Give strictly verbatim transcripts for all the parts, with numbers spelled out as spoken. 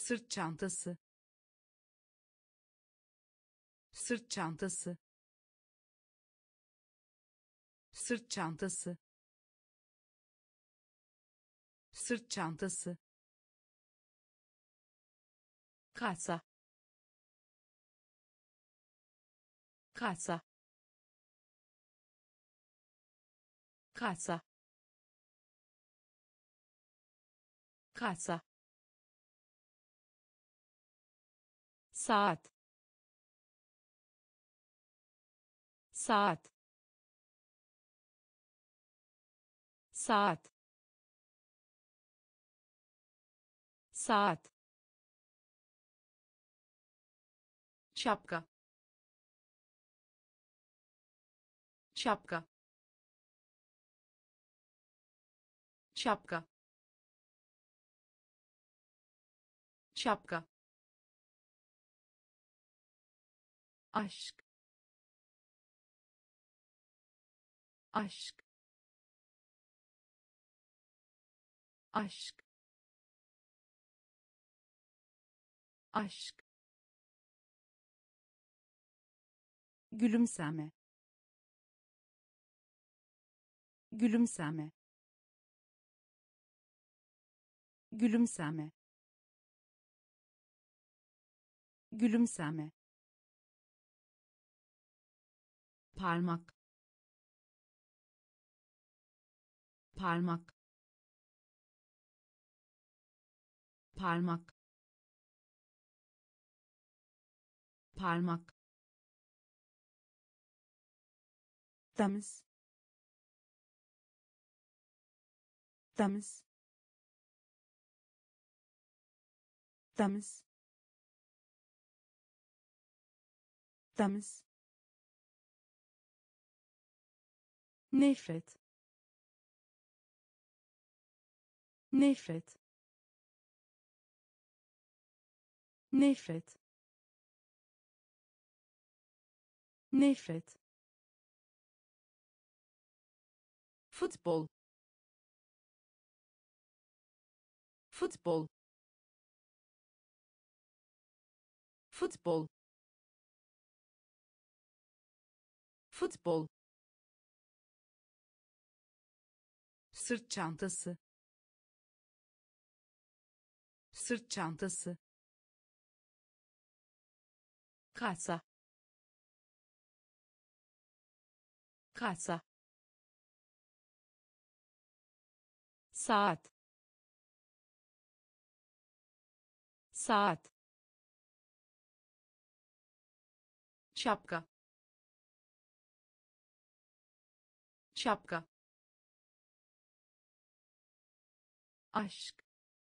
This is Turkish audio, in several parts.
sırt çantası, sırt çantası, sırt çantası, sırt çantası, kasa, kasa, kasa, kasa, saat, saat, saat, saat, şapka, şapka, şapka, şapka, aşk, aşk, aşk, aşk, gülümseme, gülümseme, gülümseme, gülümseme, parmak, parmak, parmak, parmak, temiz, temiz, temiz, temiz, nefret, nefret, nefret, nefret, futbol, futbol, futbol, futbol, sırt çantası, sırt çantası, kasa, kasa, saat, saat, şapka, şapka, aşk,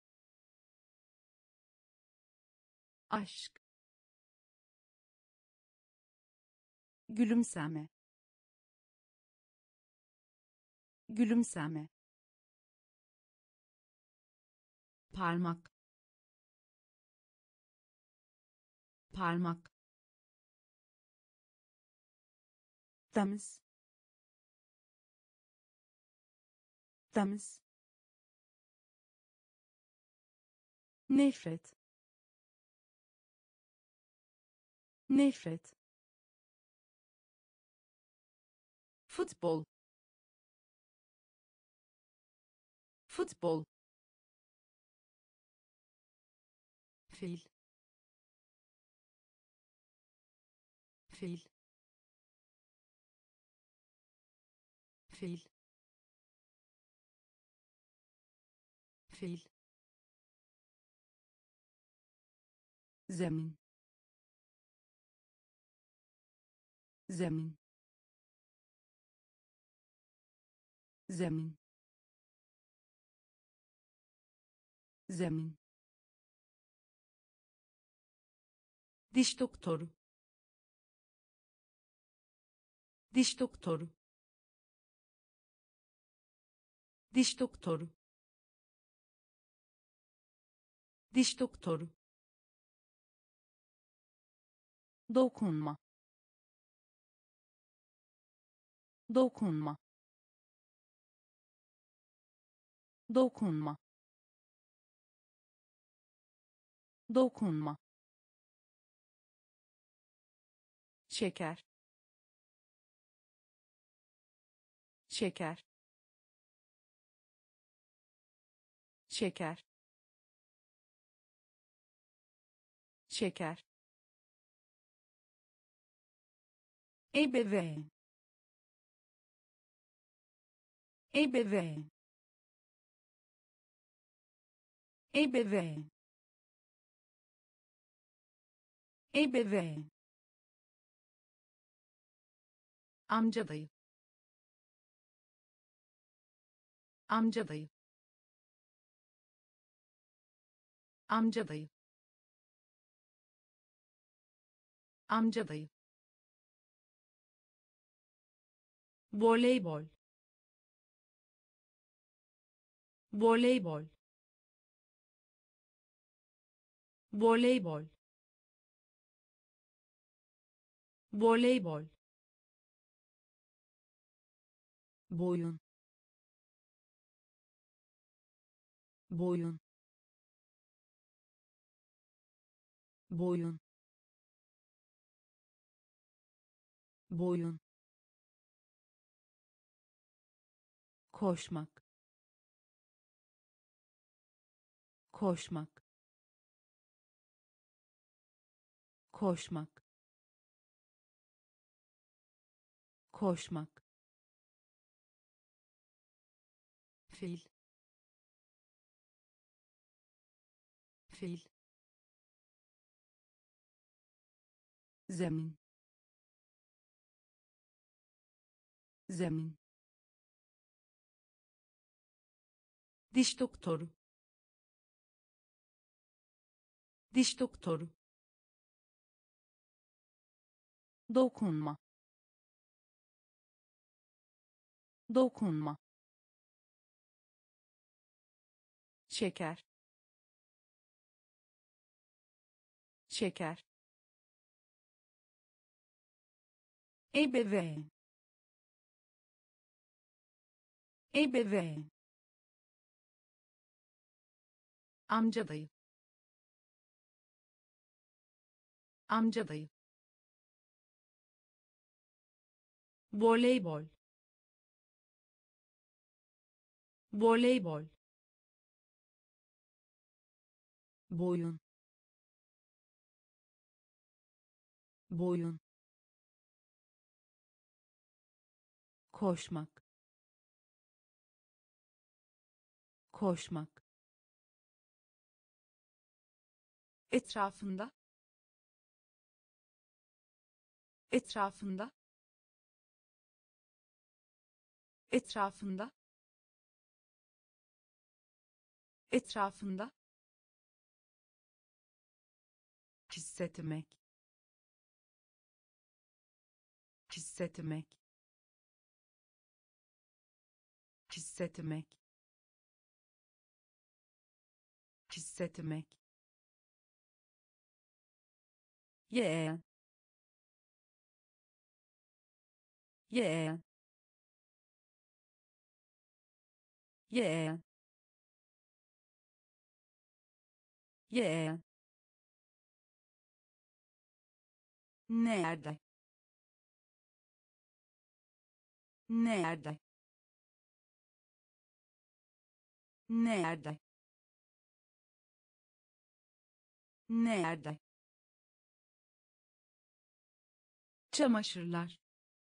aşk, gülümseme, gülümseme, parmak, parmak, temiz, temiz, nefret, nefret, futbol, futbol, fil, fil, fil, fil, zemin, zemin, zemin, zemin, diş doktoru, diş doktoru, diş doktoru, diş doktoru, dokunma, dokunma, dokunma, dokunma, şeker, şeker, şeker, şeker, ebeveyn, ebeveyn, ebeveyn, ebeveyn, amca dayı, amca dayı, amca dayı, amca dayı, voleybol, voleybol, voleybol, voleybol, boyun, boyun, boyun, boyun, koşmak, koşmak, koşmak, koşmak, fil, fil, zemin, zemin, diş doktoru, diş doktoru, dokunma, dokunma, şeker, şeker, ebeveyn, ebeveyn, amca dayı, amca dayı, voleybol, voleybol, boyun, boyun, koşmak, koşmak, etrafında, etrafında, etrafında, etrafında, hissetmek, hissetmek, hissetmek, hissetmek, yeğen, yeğen, yeğen, yeğen, nerede, nerede, nerede, nerede, çamaşırlar,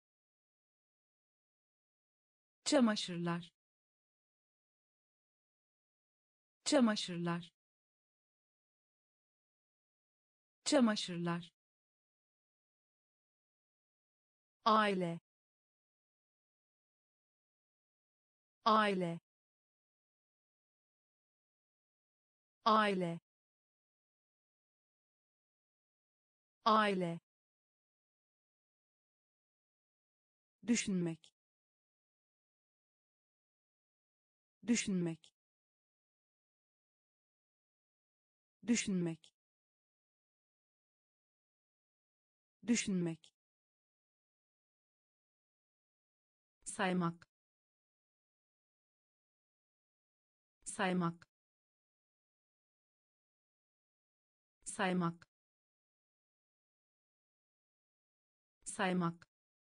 çamaşırlar, çamaşırlar, çamaşırlar, aile, aile, aile, aile, düşünmek, düşünmek, düşünmek, düşünmek, saymak, saymak, saymak, saymak,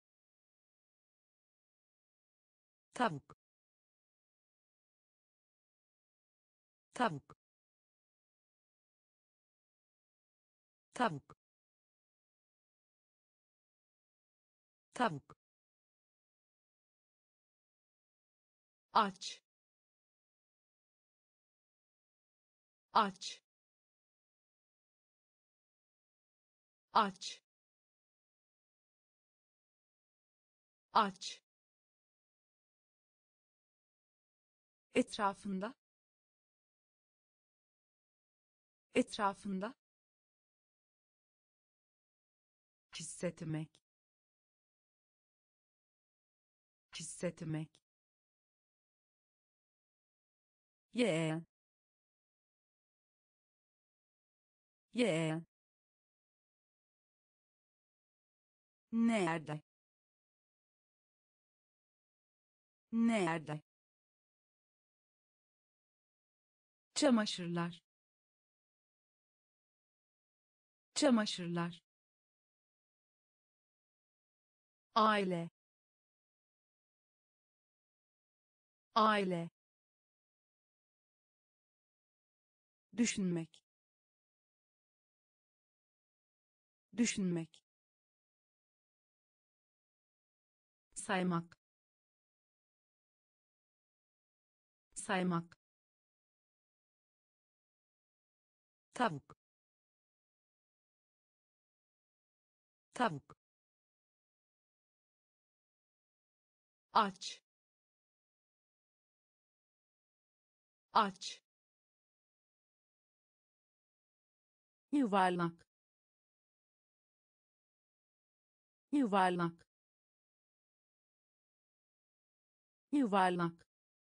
tavuk, tavuk, tavuk, tavuk, aç, aç, aç, aç, etrafında, etrafında, hissetmek, hissetmek, yeğen, yeğen, nerede, nerede, çamaşırlar, çamaşırlar, aile, aile, düşünmek, düşünmek, saymak, saymak, tavuk, tavuk, aç, aç, yuvarlak, yuvarlak, yuvarlak,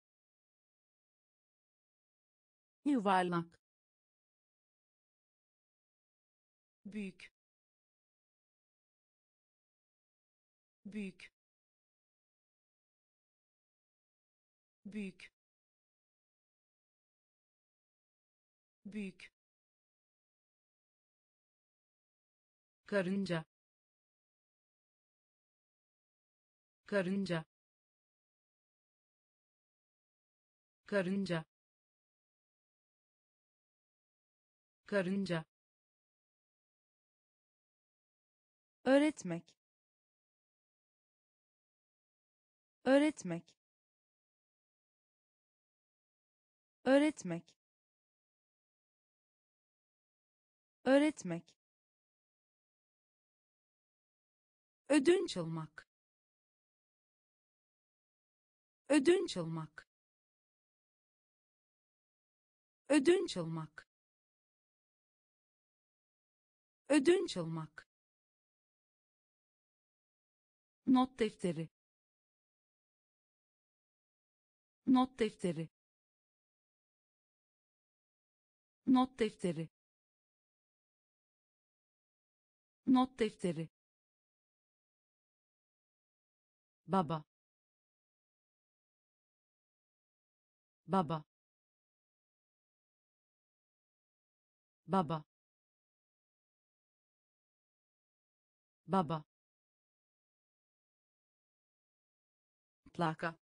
yuvarlak, büyük, büyük, büyük, büyük, karınca, karınca, karınca, karınca, öğretmek, öğretmek, öğretmek, öğretmek, ödünç almak, ödünç almak, ödünç almak, ödünç almak, not defteri, not defteri, not defteri, not defteri, baba, baba, baba, baba, plaka,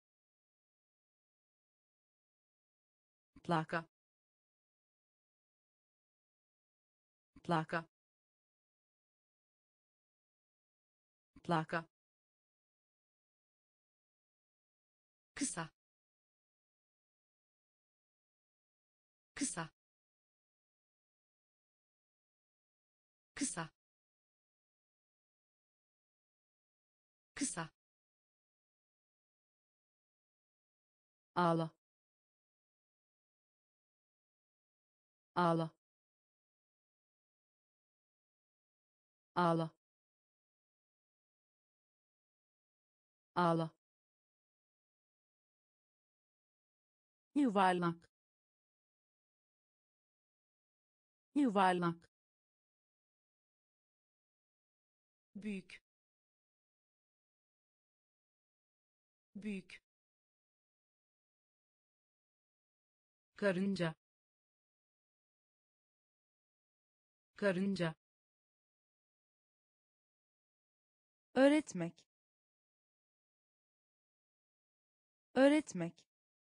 plaka, plaka, plaka, kısa, kısa, kısa, kısa, ağla, ağla, ağla, ağla, yuvarlak, yuvarlak, büyük, büyük, karınca, karınca, öğretmek, öğretmek,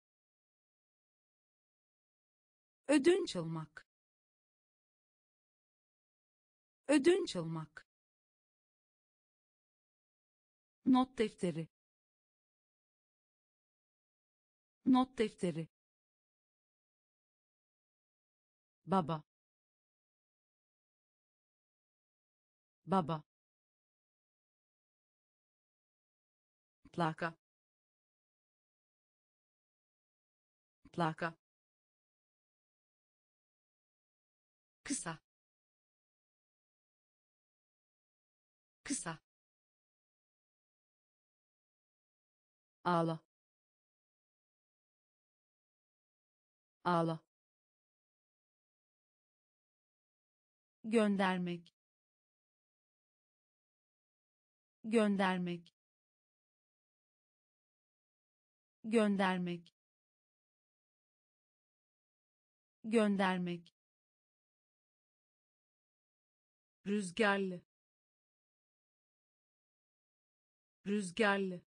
ödünç almak, ödünç almak, not defteri, not defteri, baba, baba, plaka, plaka, kısa, kısa, ağla, ağla, göndermek, göndermek, göndermek, göndermek, rüzgarlı, rüzgarlı,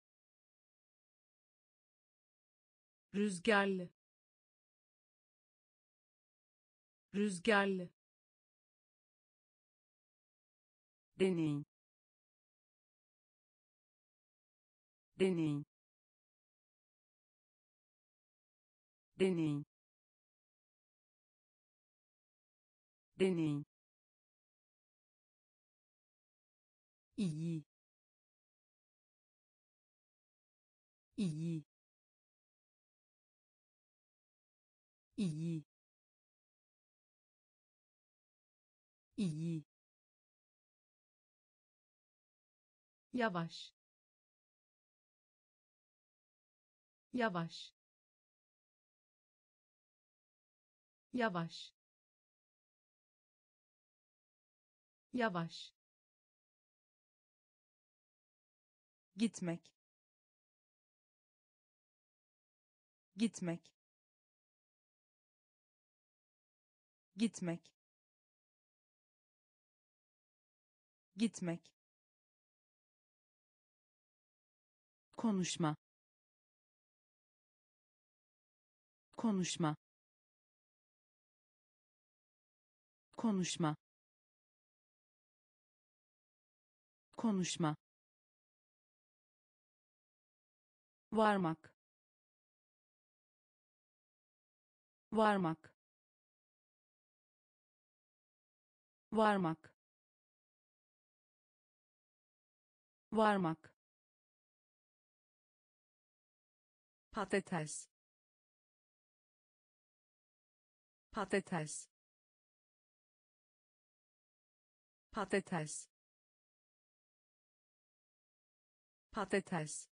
rüzgarlı, rüzgarlı, deney, deney, deney, deney, iyi, iyi, iyi, iyi, yavaş, yavaş, yavaş, yavaş, gitmek, gitmek, gitmek, gitmek, konuşma, konuşma, konuşma, konuşma, varmak, varmak, varmak, varmak, patates, patates, patates, patates,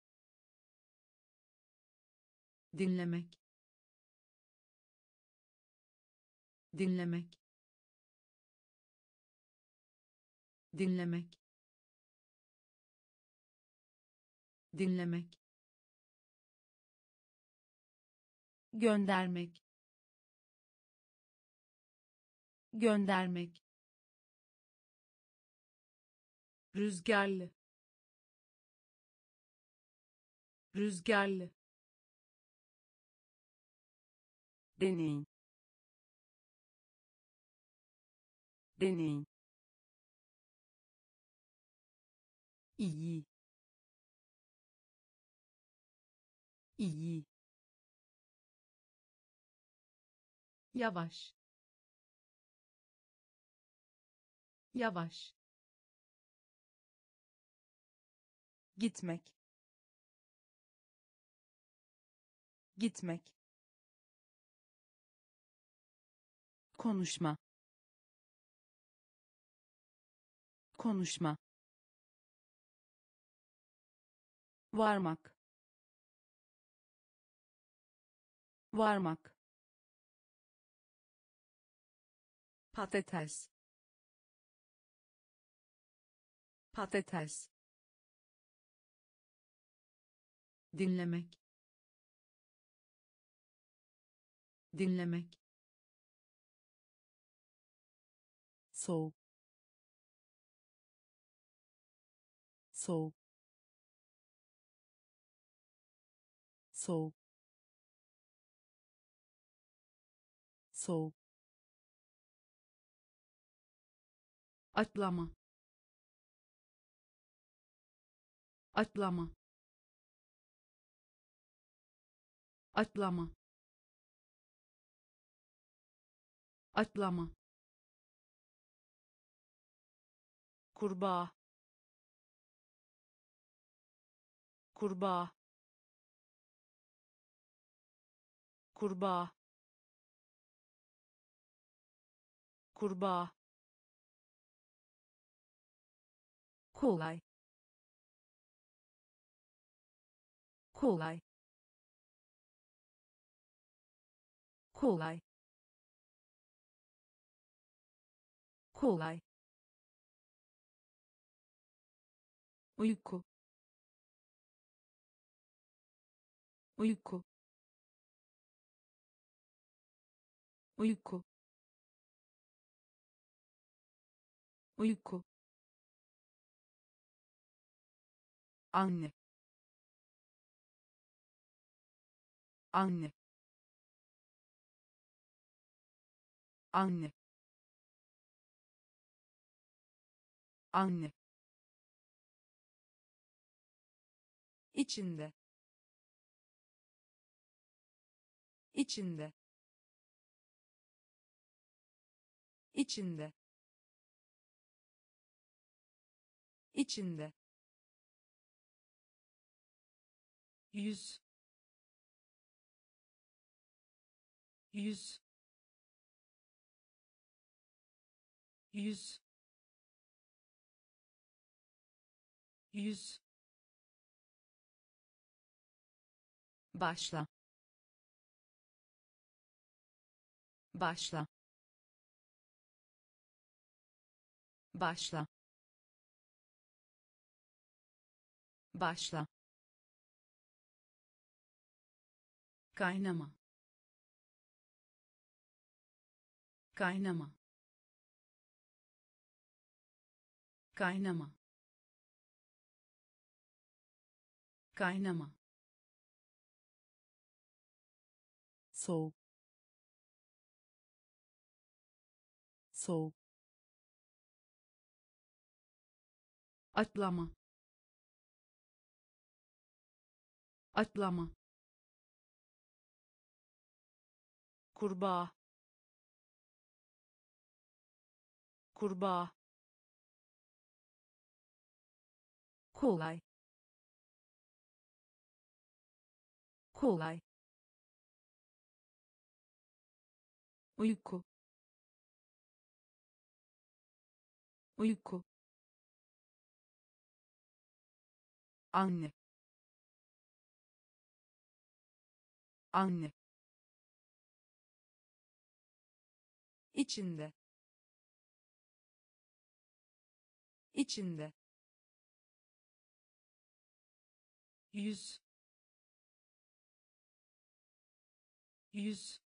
dinlemek, dinlemek, dinlemek, dinlemek, göndermek, göndermek, rüzgarlı, rüzgarlı, deney, deney, iyi, iyi, yavaş, yavaş, gitmek, gitmek, konuşma, konuşma, varmak, varmak, patates, patates, dinlemek, dinlemek, soğuk soğuk soğuk soğuk atlama atlama atlama atlama kurbağa kurbağa kurbağa kurbağa kolay kolay kolay kolay uyku uyku uyku uyku anne anne anne anne içinde içinde içinde içinde yüz yüz yüz yüz başla başla başla başla kaynama kaynama kaynama kaynama soğuk soğuk atlama atlama kurbağa kurbağa kolay kolay uyku uyku anne anne içinde içinde yüz yüz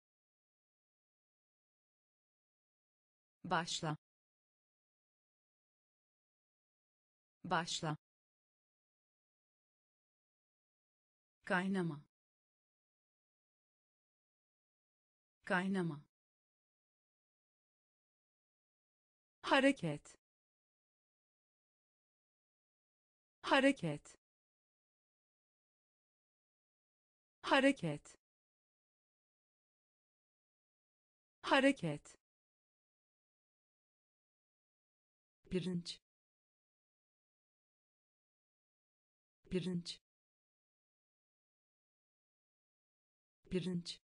başla başla kaynama kaynama hareket hareket hareket hareket pirinç pirinç pirinç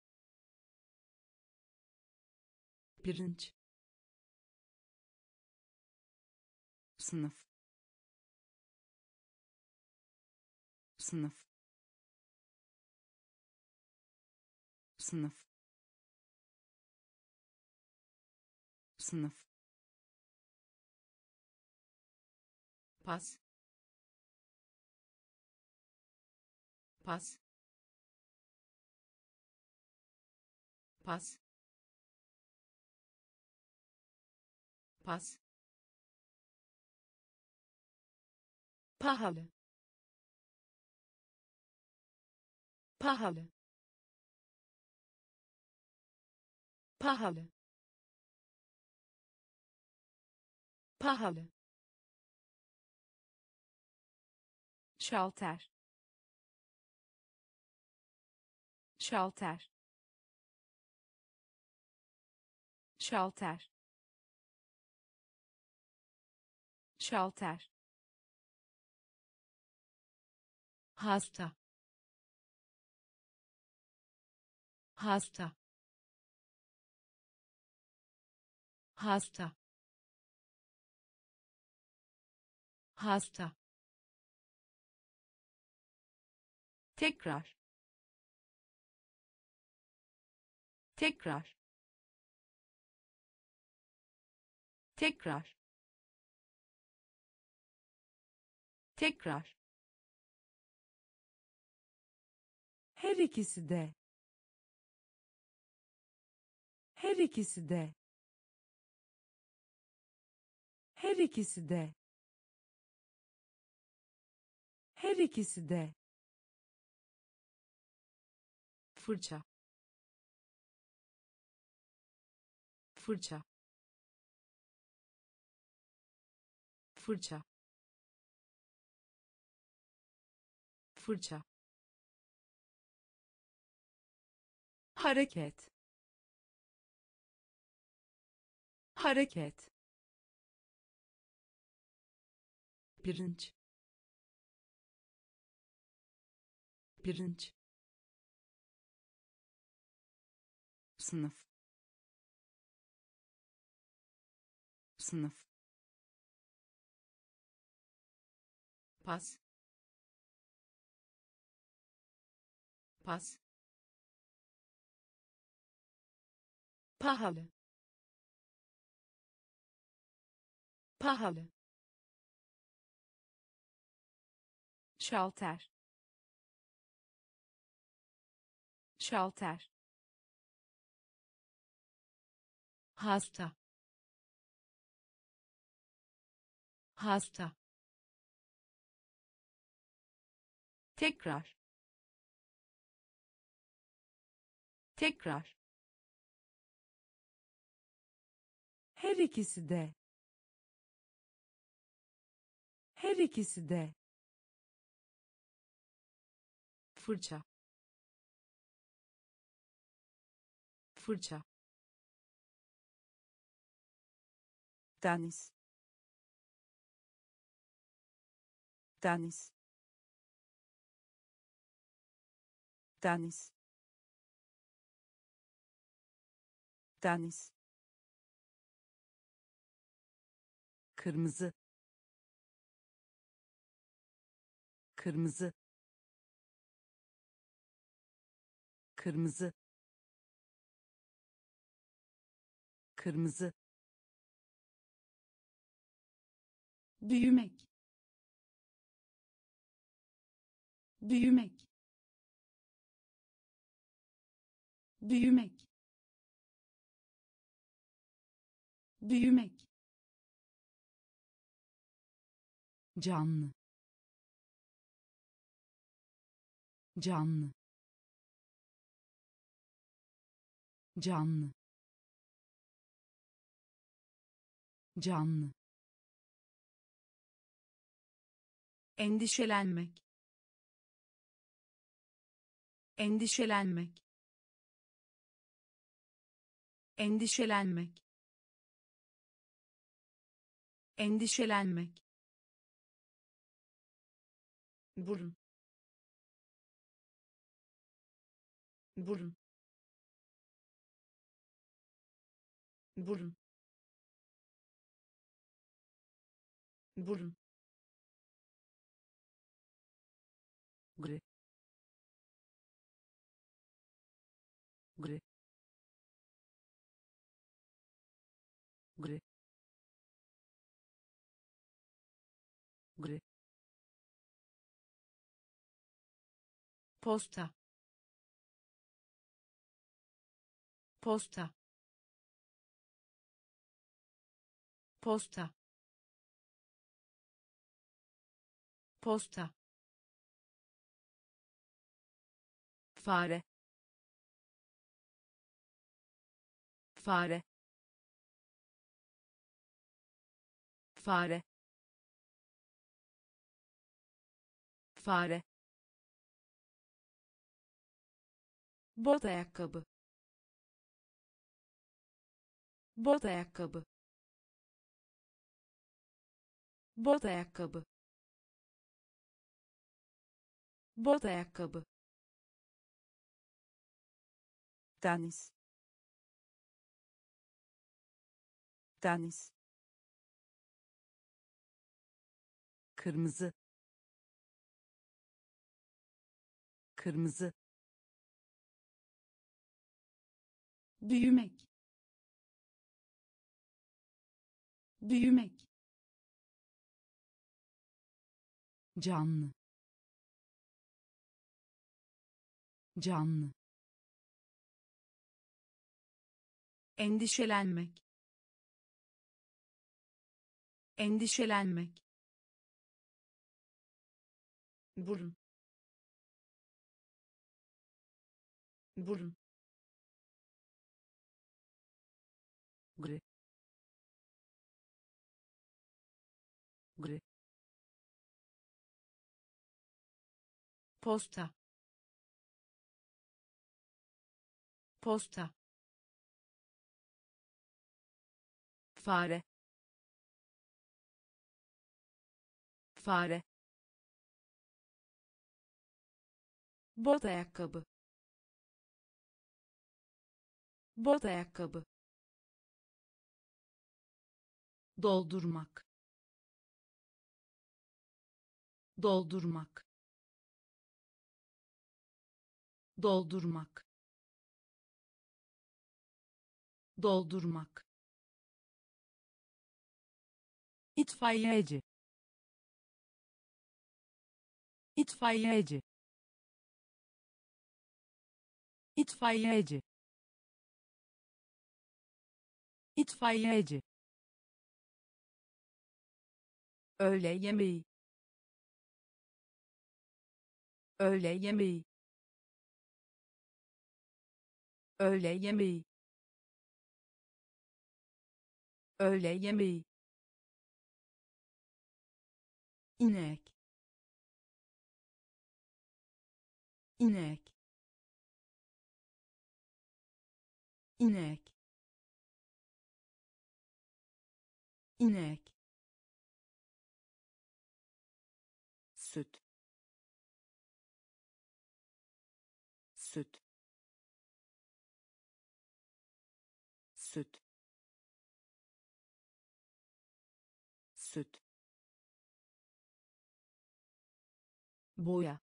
pirinç sınıf sınıf sınıf sınıf pas pas pas pas, pahalı, pahalı, pahalı, pahalı, şalter, şalter, şalter, şalter, hasta, hasta, hasta, hasta, tekrar, tekrar, tekrar, tekrar, her ikisi de, her ikisi de, her ikisi de, her ikisi de, fırça, fırça, fırça, fırça, hareket, hareket, pirinç, pirinç, sınıf, sınıf, pas, pas, pahalı, pahalı, şalter, şalter, hasta, hasta, tekrar, tekrar, her ikisi de, her ikisi de, fırça, fırça, deniz, deniz, deniz, deniz, kırmızı, kırmızı, kırmızı, kırmızı, büyümek, büyümek, büyümek, büyümek, canlı, canlı, canlı, canlı, endişelenmek, endişelenmek, endişelenmek, endişelenmek, burun, burun, burun, burun, gri, gri, gri, gri, posta, posta, posta posta fare fare fare fare bot ayakkabı bot ayakkabı bot ayakkabı bot ayakkabı deniz deniz kırmızı kırmızı büyümek büyümek canlı canlı endişelenmek endişelenmek burun burun gri gri posta posta fare fare bot ayakkabı bot ayakkabı doldurmak doldurmak doldurmak doldurmak itfaiyeci itfaiyeci itfaiyeci itfaiyeci öğle yemeği öğle yemeği öğle yemeği öğle yemeği inek inek inek inek süt süt süt süt boya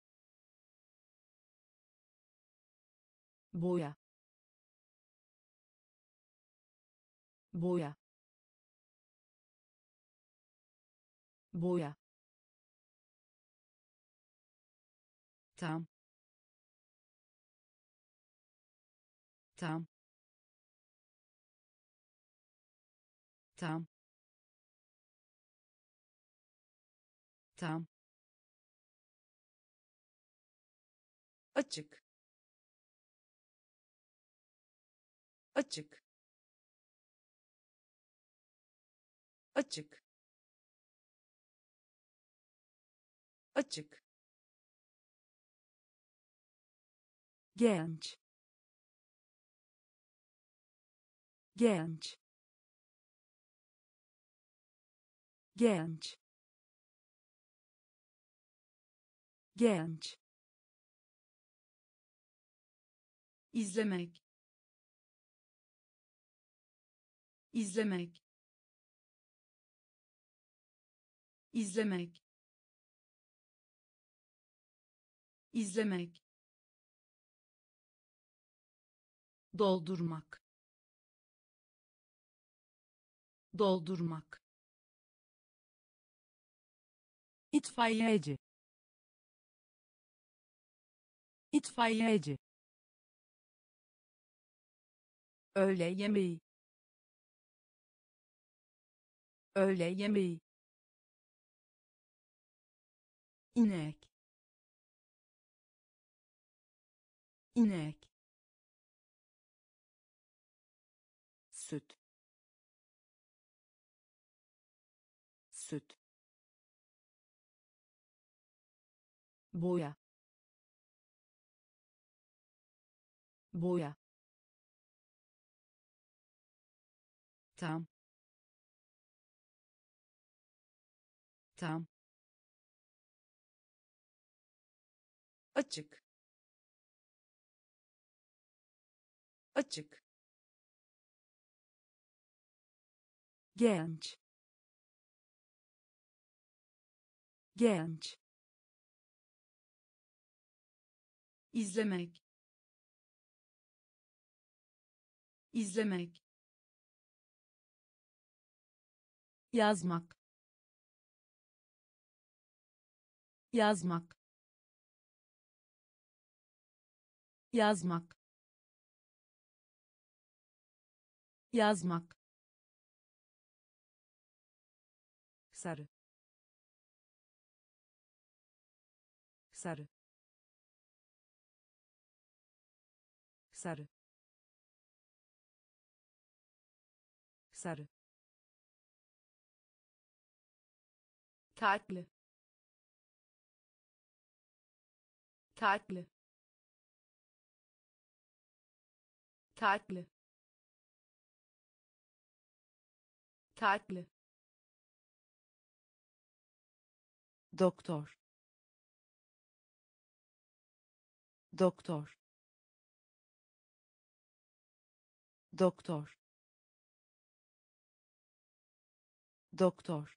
boya boya boya tam tam tam tam açık açık açık açık genç genç genç genç izlemek izlemek izlemek izlemek doldurmak doldurmak itfaiyeci itfaiyeci öğle yemeği öğle yemeği, inek, inek, süt, süt, boya, boya, tam, tam, açık, açık, genç, genç, izlemek, izlemek, yazmak, yazmak, yazmak, yazmak, sarı, sarı, sarı, sarı, tatlı, tatlı, tatlı, tatlı, doktor, doktor, doktor, doktor,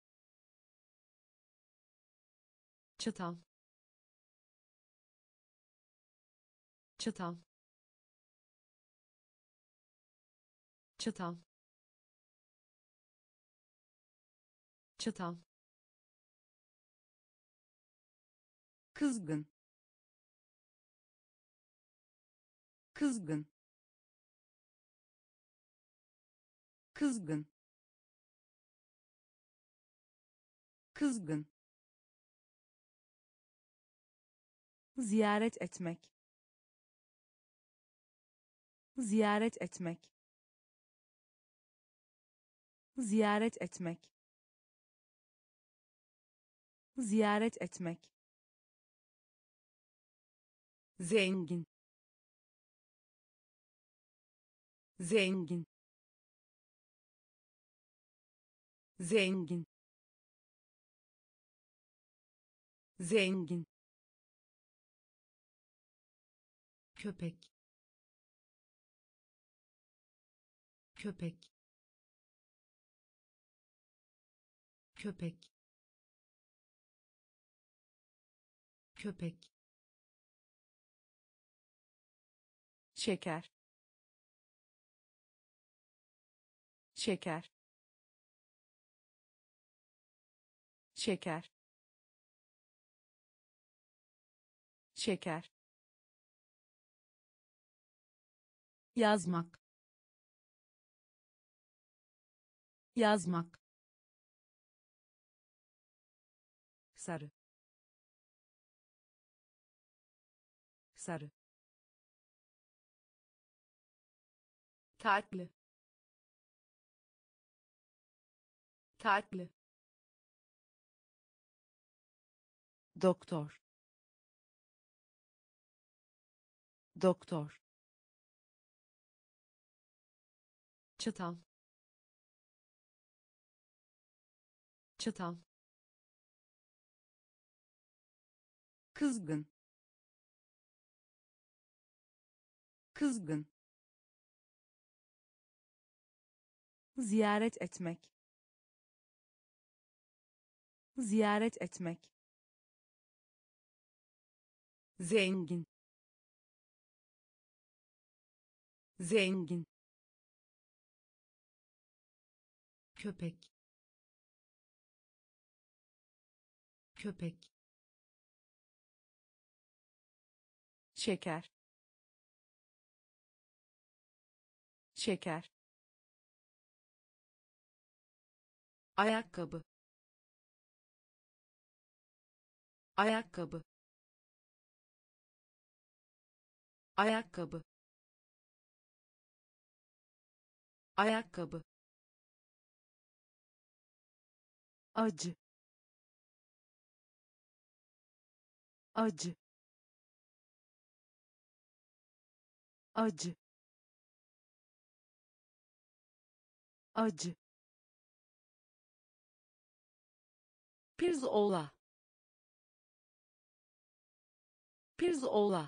çatal, çatal, çatal, çatal, kızgın, kızgın, kızgın, kızgın, ziyaret etmek, ziyaret etmek, ziyaret etmek, ziyaret etmek, zengin, zengin, zengin, zengin, köpek, köpek, köpek, köpek, şeker, şeker, şeker, şeker, yazmak, yazmak, sarı, sarı, tatlı, tatlı, doktor, doktor, çatal, çatal, kızgın, kızgın, ziyaret etmek, ziyaret etmek, zengin, zengin, köpek, köpek, şeker, şeker, ayakkabı ayakkabı ayakkabı ayakkabı acı acı acı acı pirzola pirzola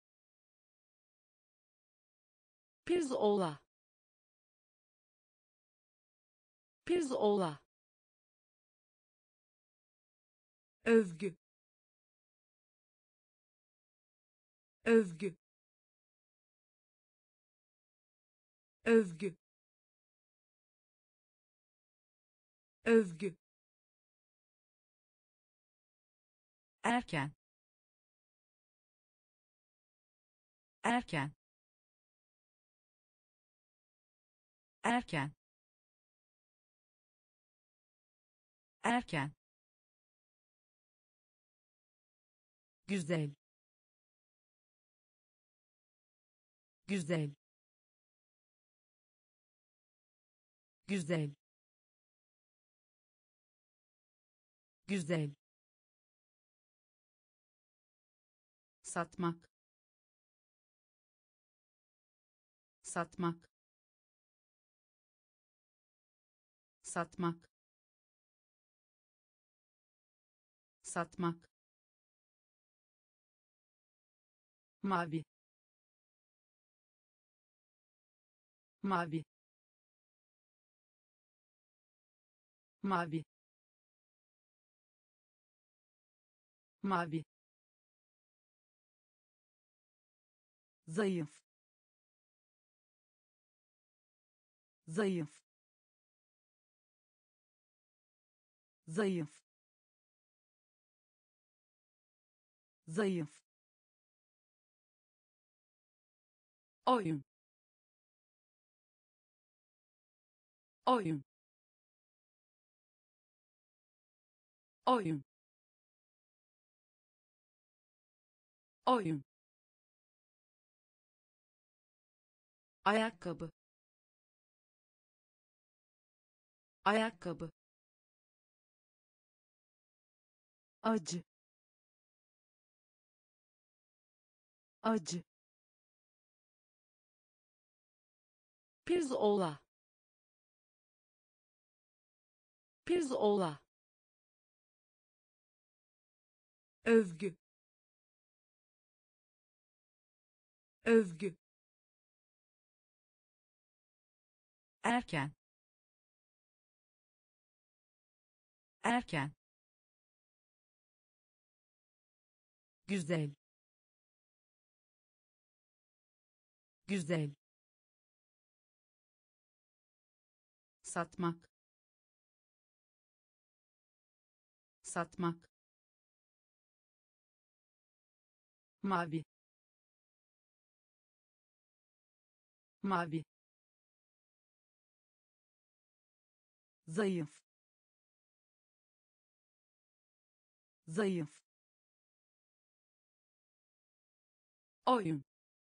pirzola pirzola övgü övgü övgü övgü erken erken erken erken güzel güzel güzel güzel satmak satmak satmak satmak mavi mavi mavi mavi zayıf zayıf zayıf zayıf oyun oyun oyun oyun ayakkabı ayakkabı acı acı pirzola pirzola övgü övgü erken erken güzel güzel satmak satmak mavi mavi zayıf zayıf oyun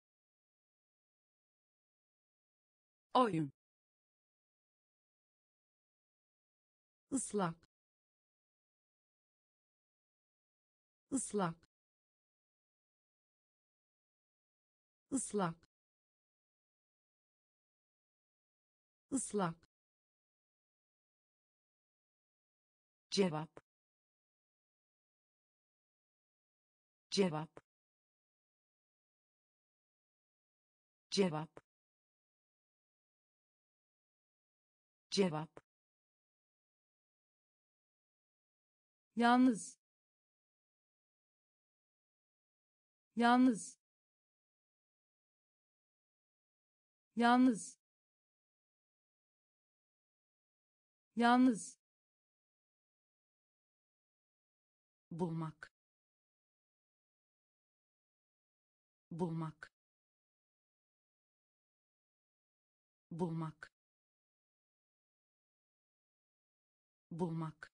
oyun ıslak ıslak ıslak ıslak cevap cevap cevap cevap yalnız yalnız yalnız yalnız bulmak bulmak bulmak bulmak,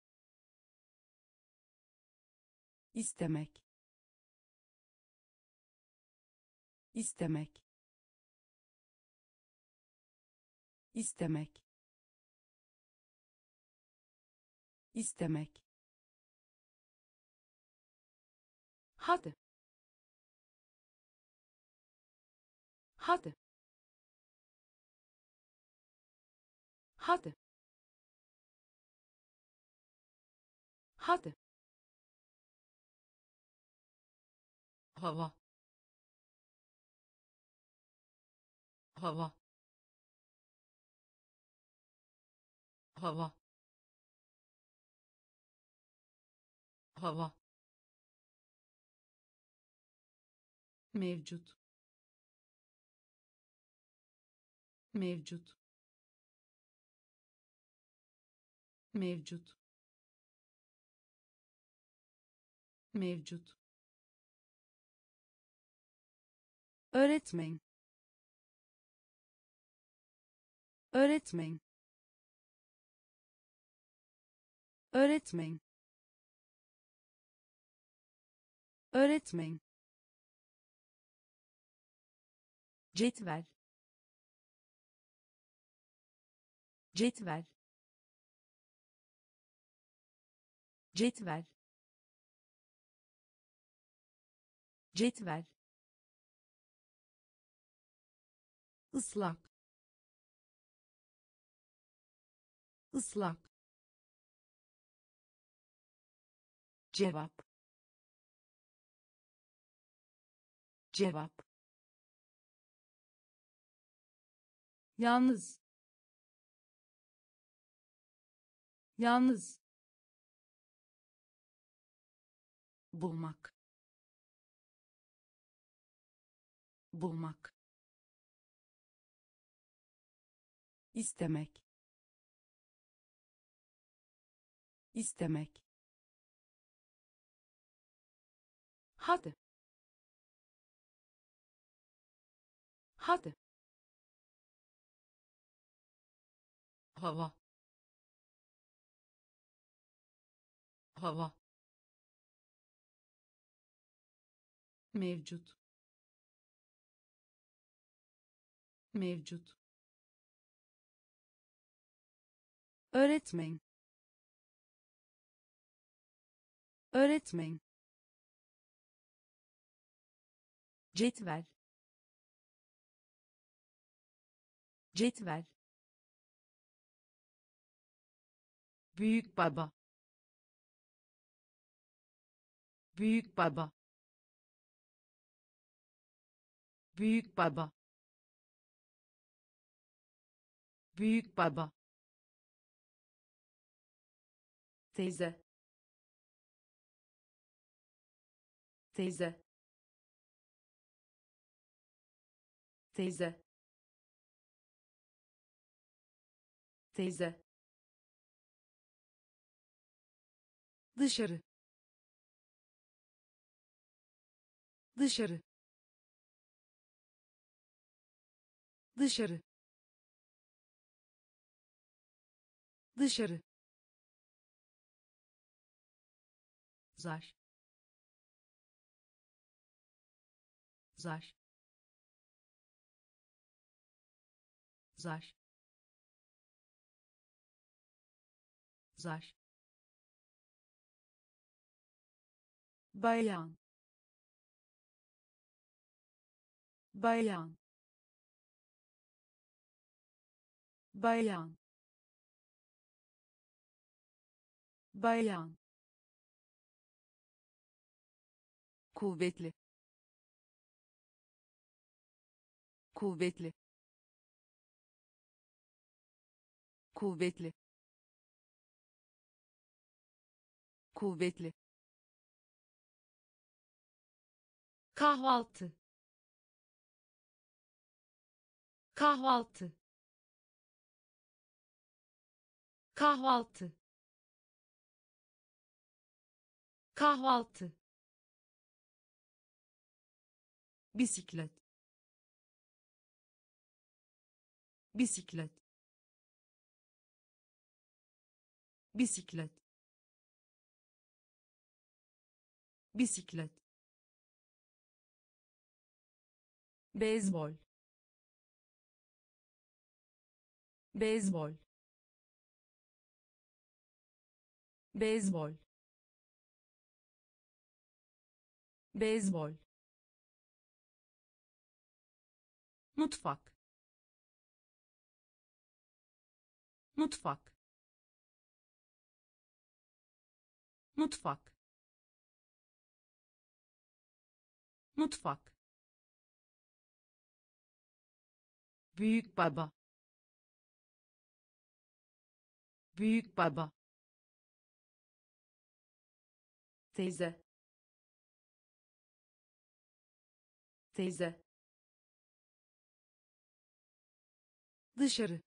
istemek, istemek, istemek, istemek. hadi, hadi, hadi, hadi, hava, hava, hava, hava, mevcut, mevcut, mevcut, mevcut. Öğretmen, öğretmen, öğretmen, öğretmen. Cetvel, cetvel, cetvel, cetvel. Islak, ıslak, cevap, cevap, yalnız, yalnız, bulmak, bulmak, istemek, istemek. hadi, hadi, hava, hava, Mevcut, mevcut. Öğretmen, öğretmen. Cetvel, cetvel. Büyük baba, büyük baba, büyük baba, büyük baba. Teyze, teyze, teyze, teyze. Dışarı, dışarı, dışarı, dışarı. Zar, zar, zar, zar. Bayan, bayan, bayan, bayan. Kuvvetli, kuvvetli, kuvvetli, kuvvetli. Kahvaltı, kahvaltı, kahvaltı, kahvaltı. Bisiklet, bisiklet, bisiklet, bisiklet, beyzbol, beyzbol, beyzbol, beyzbol, mutfak, mutfak, mutfak, mutfak, büyük baba, büyük baba, teyze, teyze, dışarı,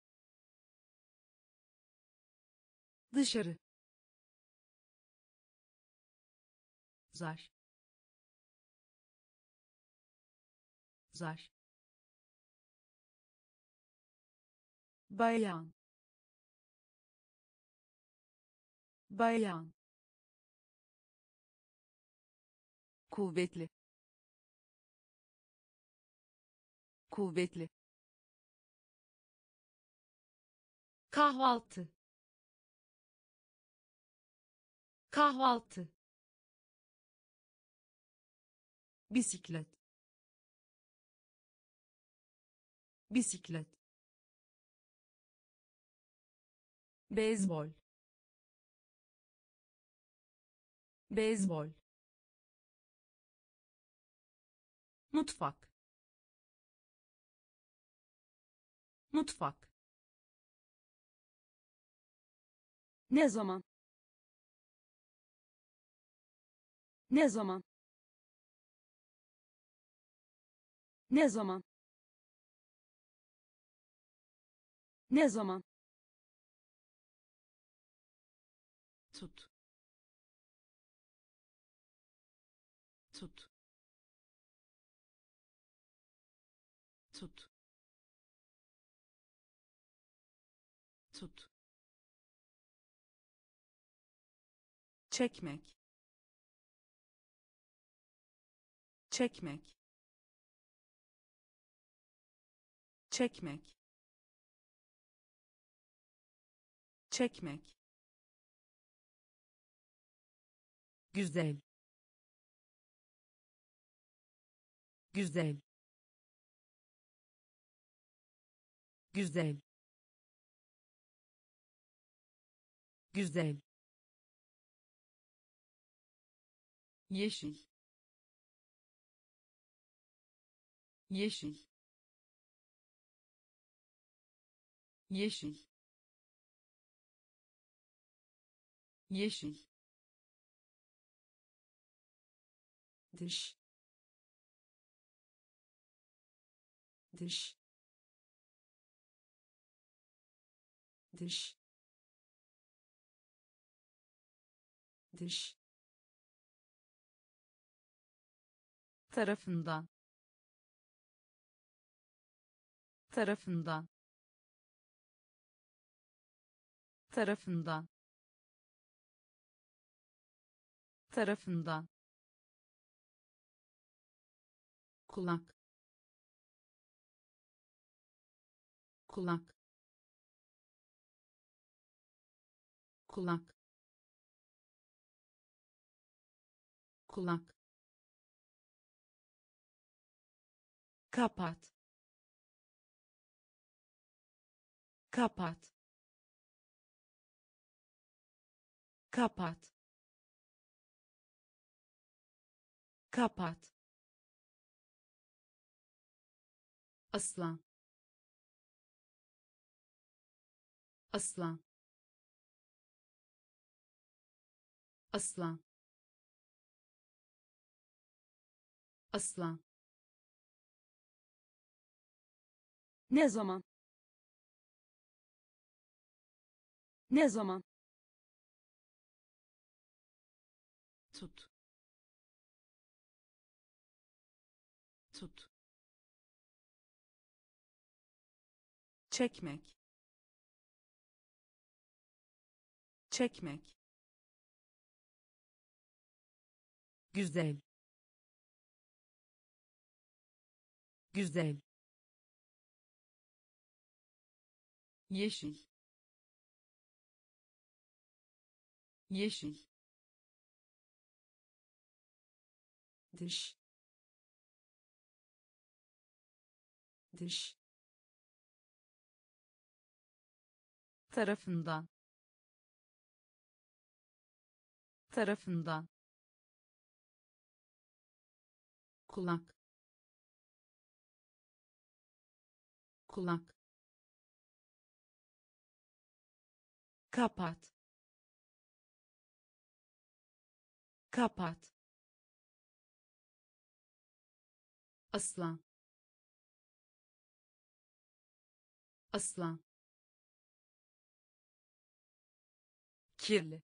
dışarı, zar, zar, bayan, bayan, kuvvetli, kuvvetli, kahvaltı, kahvaltı, bisiklet, bisiklet, beyzbol, beyzbol, mutfak, mutfak, ne zaman, ne zaman, ne zaman, ne zaman, tut, tut, tut, tut, çekmek, çekmek, çekmek, çekmek, güzel, güzel, güzel, güzel, yeşil, yeşil, yeşil, yeşil, dış, dış, dış, dış, tarafından, tarafından, tarafından, tarafından, kulak, kulak, kulak, kulak, kapat, kapat, kapat, kapat, aslan, aslan, aslan, aslan, ne zaman, ne zaman, tut, tut, çekmek, çekmek, güzel, güzel, yeşil, yeşil, dış, dış, tarafından, tarafından, kulak, kulak, kapat, kapat, aslan, aslan, kirli,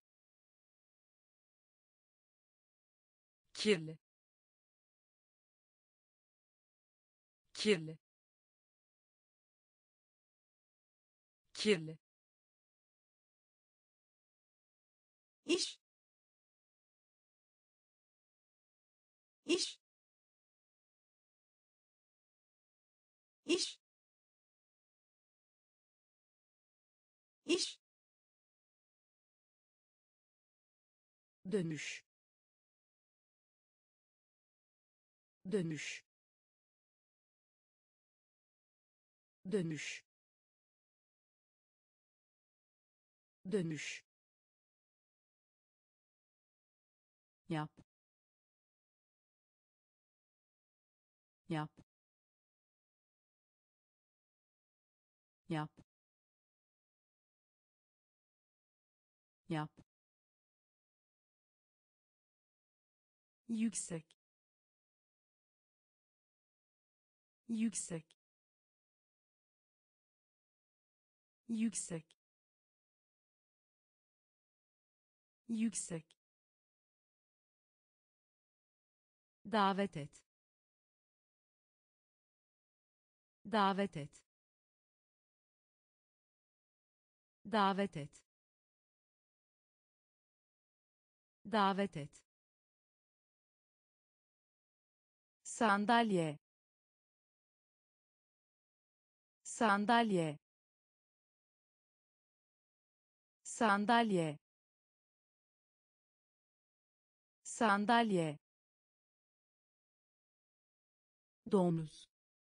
kirli, kirli, kirli, iş, iş, iş, iş, dönüş, dönüş, dönüş, dönüş, yap, yap, yap, yap, yüksek, yüksek, yüksek, yüksek, davet et, davet et, davet et, davet et, sandalye, sandalye, sandalye, sandalye, domuz,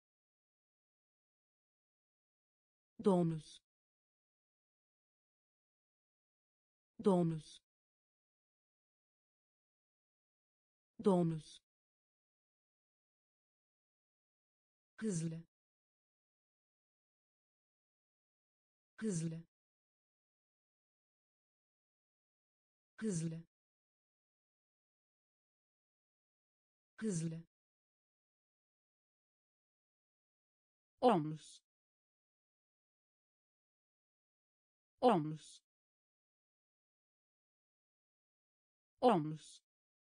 domuz, domuz, domuz, hızlı, hızlı, hızlı, hızlı, omuz, omuz, omuz,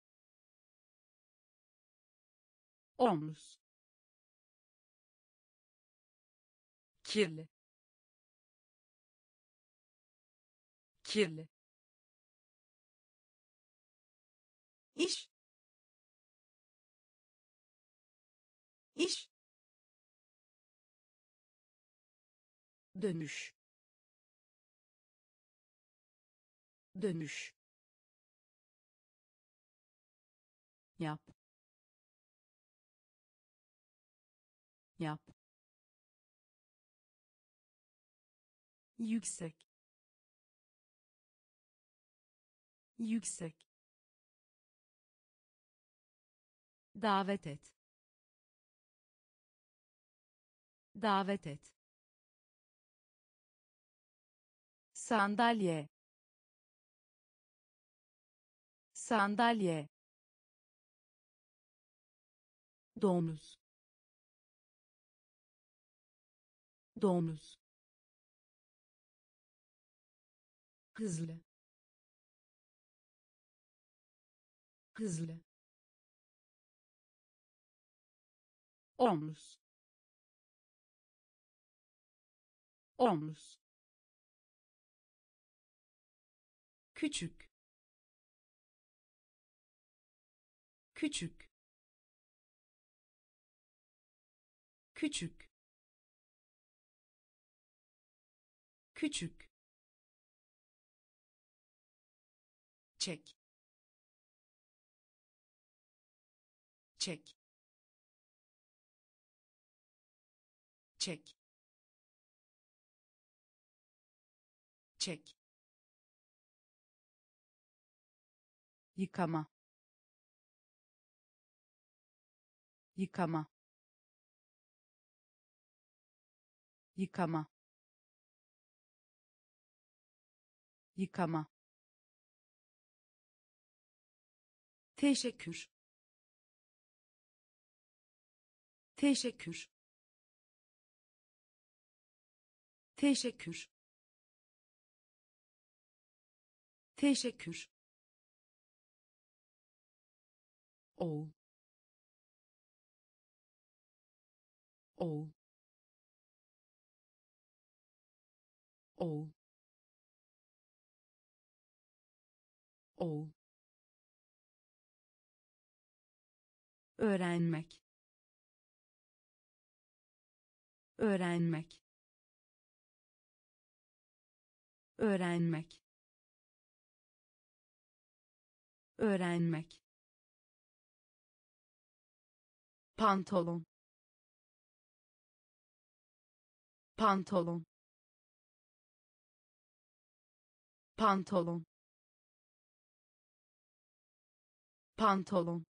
omuz, kirli, kirli, iş, iş, dönüş, dönüş, yap, yap, yüksek, yüksek, davet et, davet et, sandalye, sandalye, domuz, domuz, hızlı, hızlı, omuz, omuz, küçük küçük küçük küçük çek çek çek çek yıkama yıkama yıkama yıkama teşekkür teşekkür teşekkür teşekkür oğul oğul oğul oğul öğrenmek öğrenmek öğrenmek öğrenmek pantolon pantolon pantolon pantolon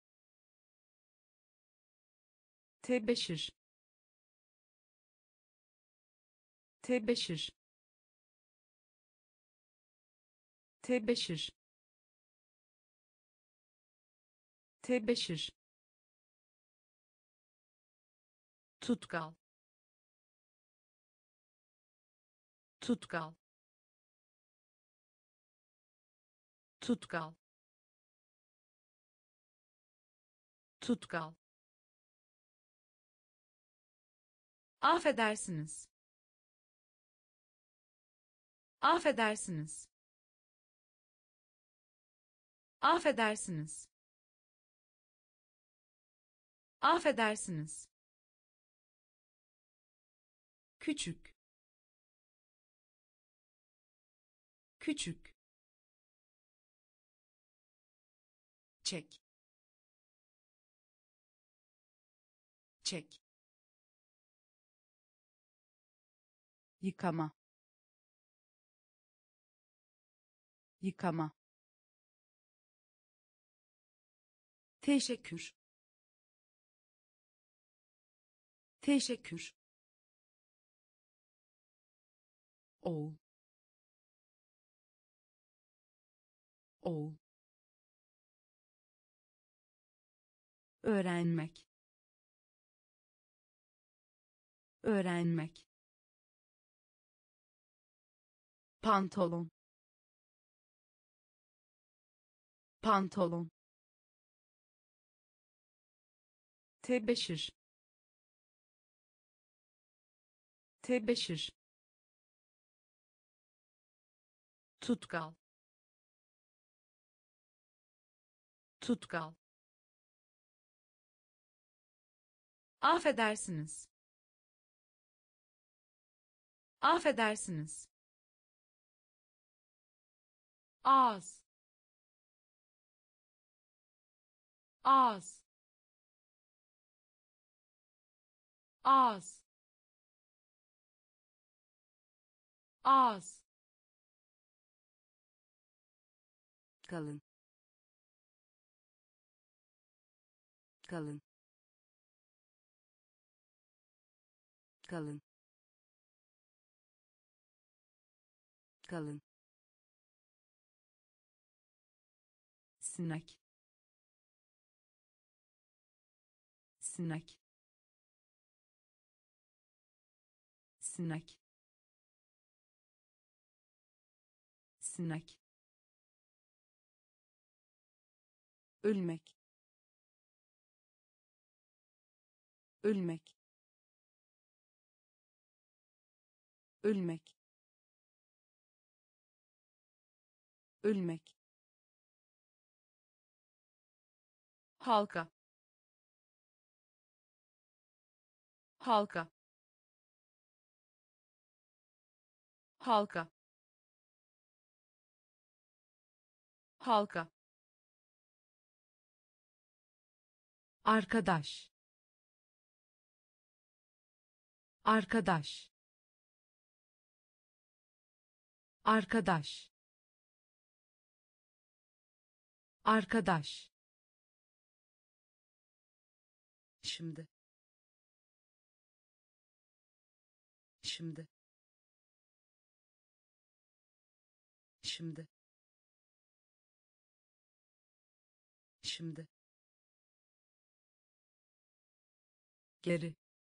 tebeşir tebeşir tebeşir tebeşir tutkal tutkal tutkal tutkal affedersiniz affedersiniz affedersiniz affedersiniz küçük küçük çek çek yıkama yıkama teşekkür teşekkür oğul oğul öğrenmek öğrenmek pantolon pantolon tebeşir tebeşir tutkal tutkal affedersiniz affedersiniz ağız ağız ağız ağız kalın kalın kalın kalın sinek sinek sinek sinek ölmek ölmek ölmek ölmek, halka, halka, halka, halka, arkadaş, arkadaş, arkadaş, arkadaş, şimdi, şimdi, şimdi, şimdi, geri,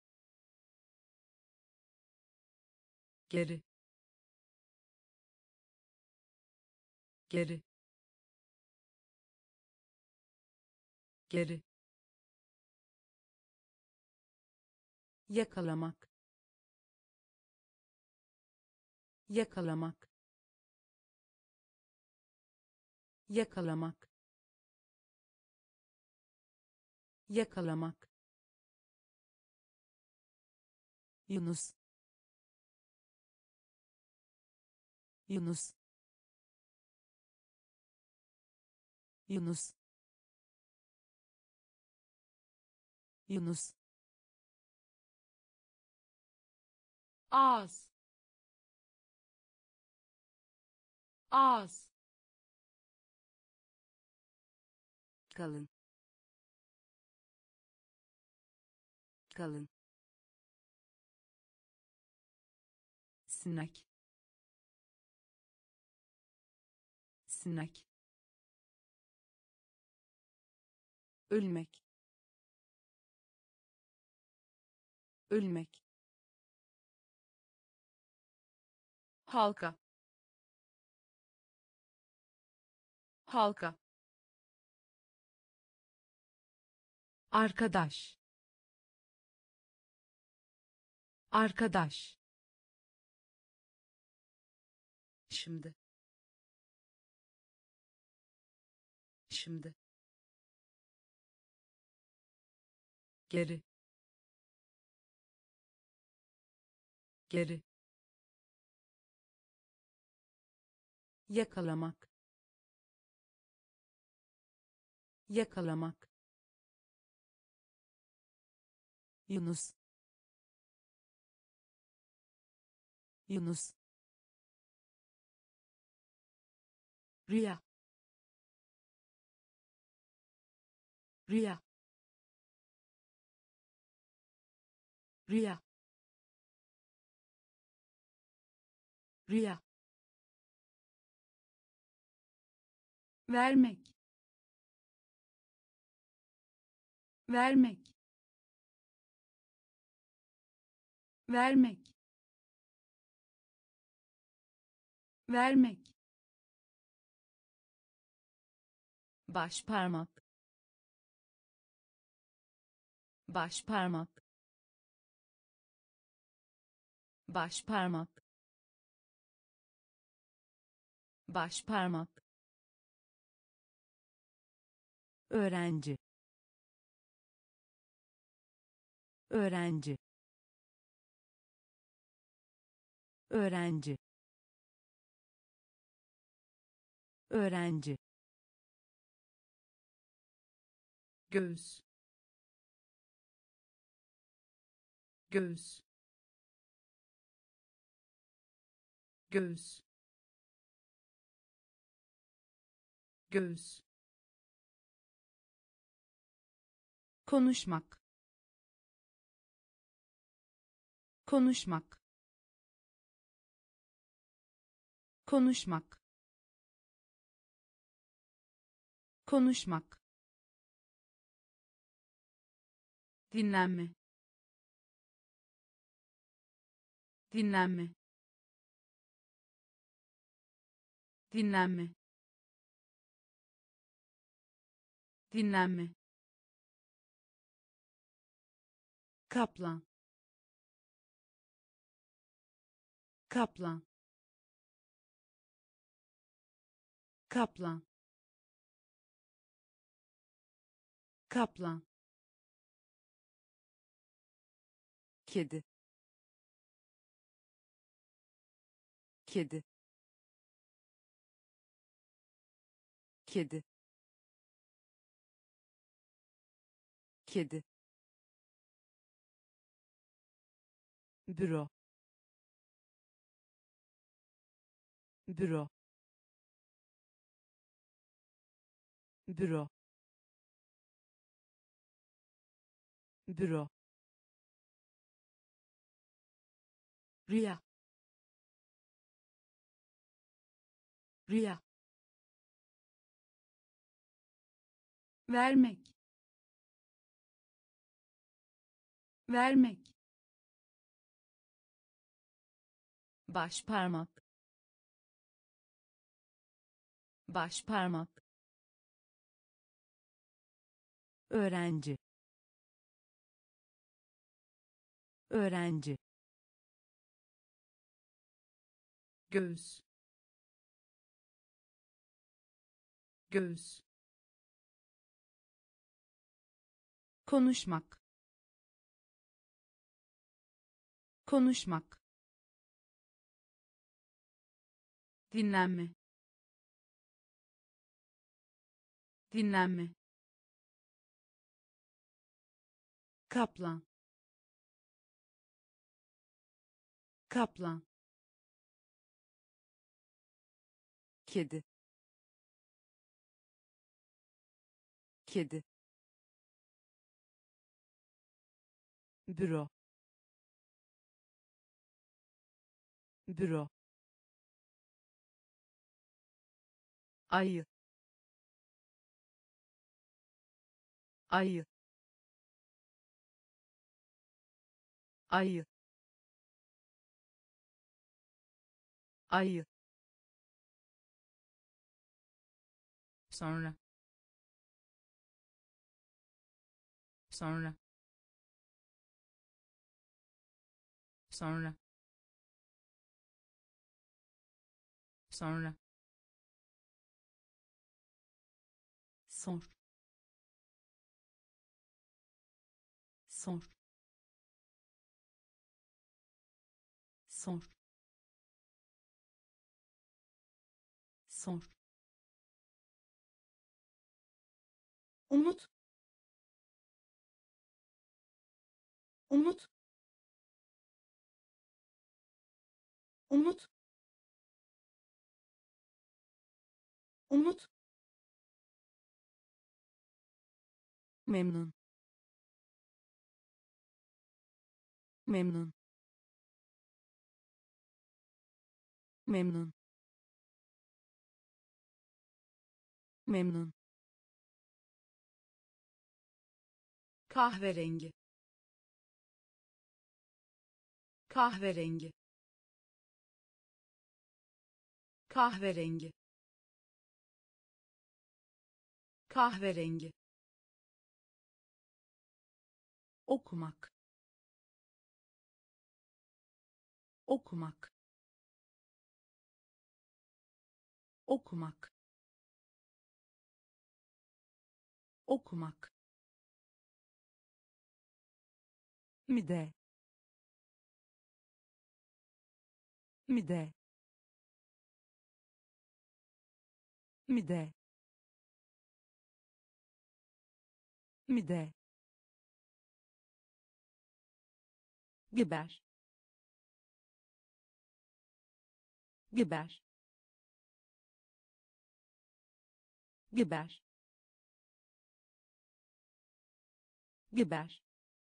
geri, geri, geri, yakalamak, yakalamak, yakalamak, yakalamak, Yunus, Yunus, Yunus, Yunus, ağız, ağız, kalın, kalın, sinek, sinek, ölmek, ölmek, halka, halka, arkadaş, arkadaş, şimdi, şimdi, geri, geri, yakalamak, yakalamak, Yunus, Yunus, rüya, rüya, rüya, rüya, vermek, vermek, vermek, vermek, baş parmak, baş parmak, baş parmak, baş parmak, öğrenci, öğrenci, öğrenci, öğrenci, göğüs, göğüs, göğüs, göğüs, konuşmak, konuşmak, konuşmak, konuşmak, dinlenme, dinlenme, dinlenme, dinlenme, kaplan, kaplan, Kaplan. Kaplan. Kedi. Kedi. Kedi. Kedi. Büro. Büro. Büro. Büro. Rüya. Rüya. Vermek. Vermek. Baş parmak. Baş parmak. Öğrenci. Öğrenci. Göğüs. Göğüs. Konuşmak. Konuşmak. Dinlenme. Dinlenme. Kaplan. Kaplan. Kedi. Kedi. Büro. Büro. Ayı. Ayı. Ayı. Ayı. Sonra. Sonra. Sonra. Sonra. Sor. Sor. Sor. Sor. Umut. Umut. Umut. Umut. Memnun. Memnun. Memnun. Memnun. Kahverengi. Kahverengi. Kahverengi. Kahverengi. Okumak. Okumak. Okumak. Okumak. Mide. Mide. Mide. Mide. Biber. Biber. Biber. Biber.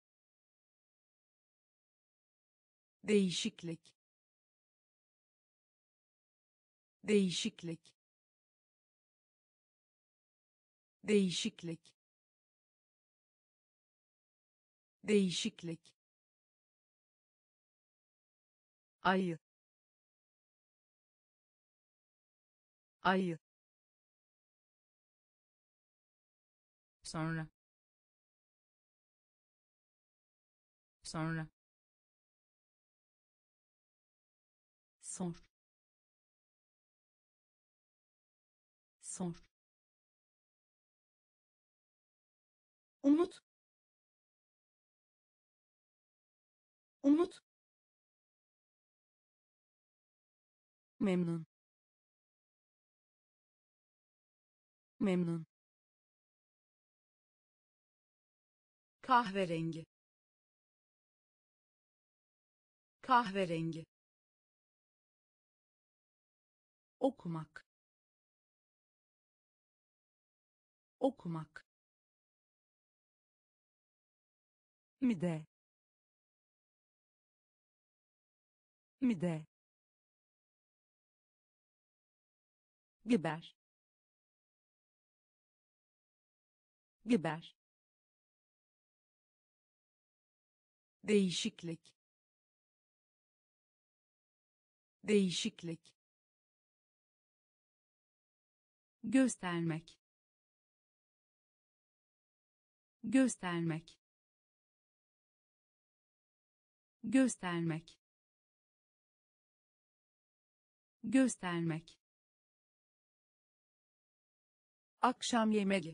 Değişiklik. Değişiklik. Değişiklik. Değişiklik. Ayı. Ayı. Sonra. Sonra. Sor. sor, umut, umut, memnun, memnun, kahverengi, kahverengi, okumak, okumak, mide, mide, biber, biber, değişiklik, değişiklik, göstermek, göstermek, göstermek, göstermek, akşam yemeği,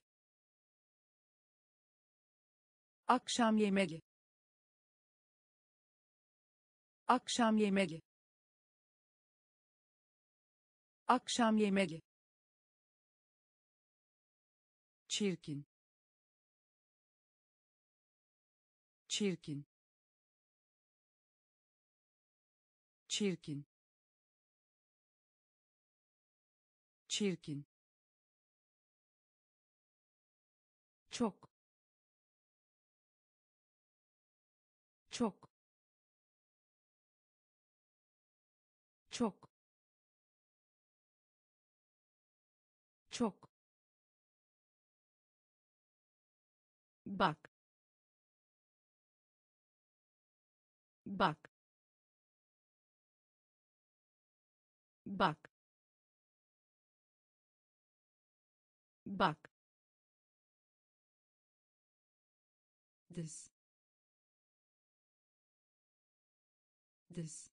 akşam yemeği, akşam yemeği, akşam yemeği, çirkin, çirkin, çirkin, çirkin, çok, çok, çok, çok, bak, bak, bak, bak, diz, diz,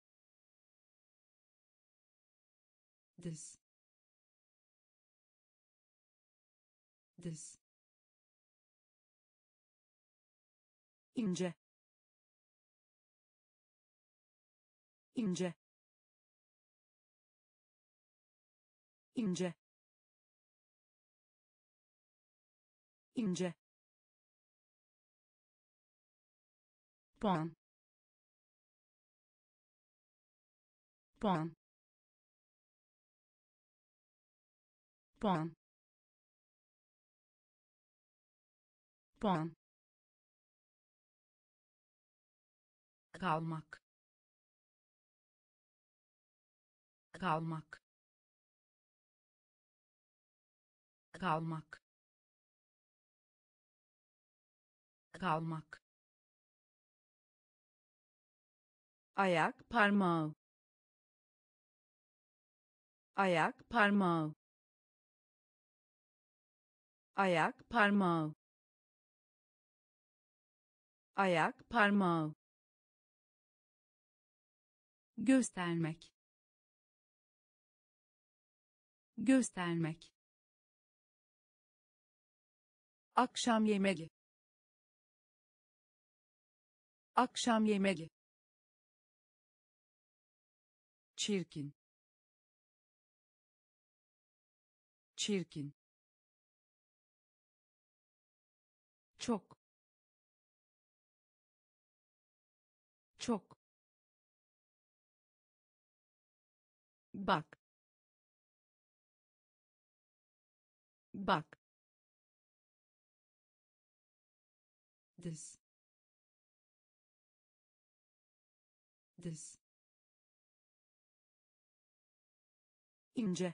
diz, diz, ince, ince, ince, ince, puan, puan, puan, puan, kalmak, kalmak, kalmak, kalmak, ayak parmağı, ayak parmağı, ayak parmağı, ayak parmağı, göstermek, göstermek, akşam yemeği, akşam yemeği, çirkin, çirkin, çok, çok, bak, bak, diz, diz, ince,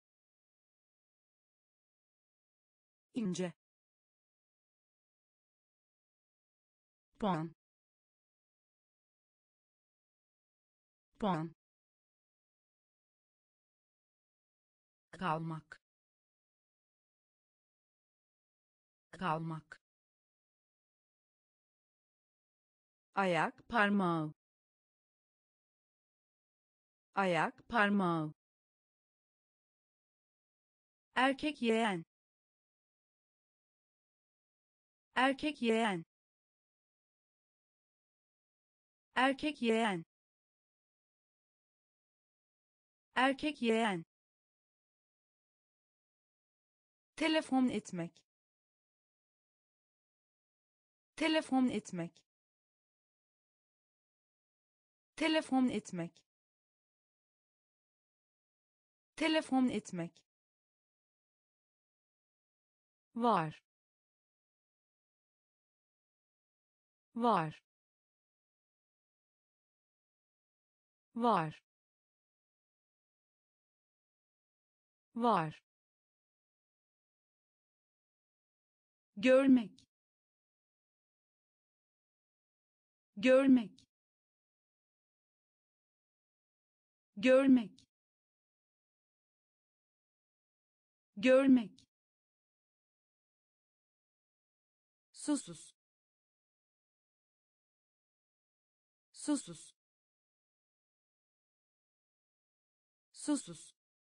ince, puan, puan, kalmak, kalmak, ayak parmağı, ayak parmağı, erkek yeğen, erkek yeğen, erkek yeğen, erkek yeğen, telefon etmek, telefon etmek, telefon etmek, telefon etmek, var, var, var, var, görmek, görmek, görmek, görmek, susuz, susuz, susuz,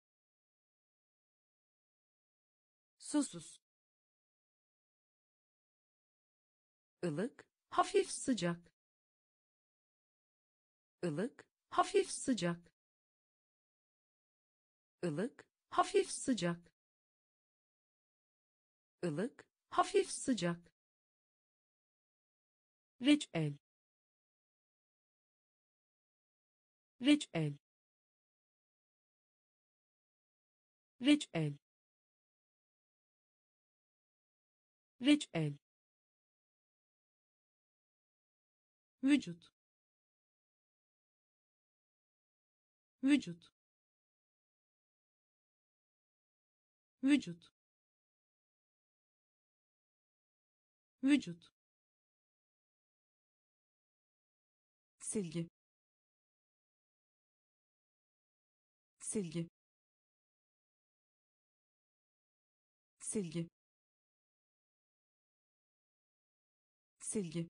susuz, ılık, hafif sıcak, ılık, hafif sıcak, ılık, hafif sıcak, ılık, hafif sıcak, reçel, reçel, reçel, reçel, vücut, vücut, vücut, vücut, silgi, silgi, silgi, silgi,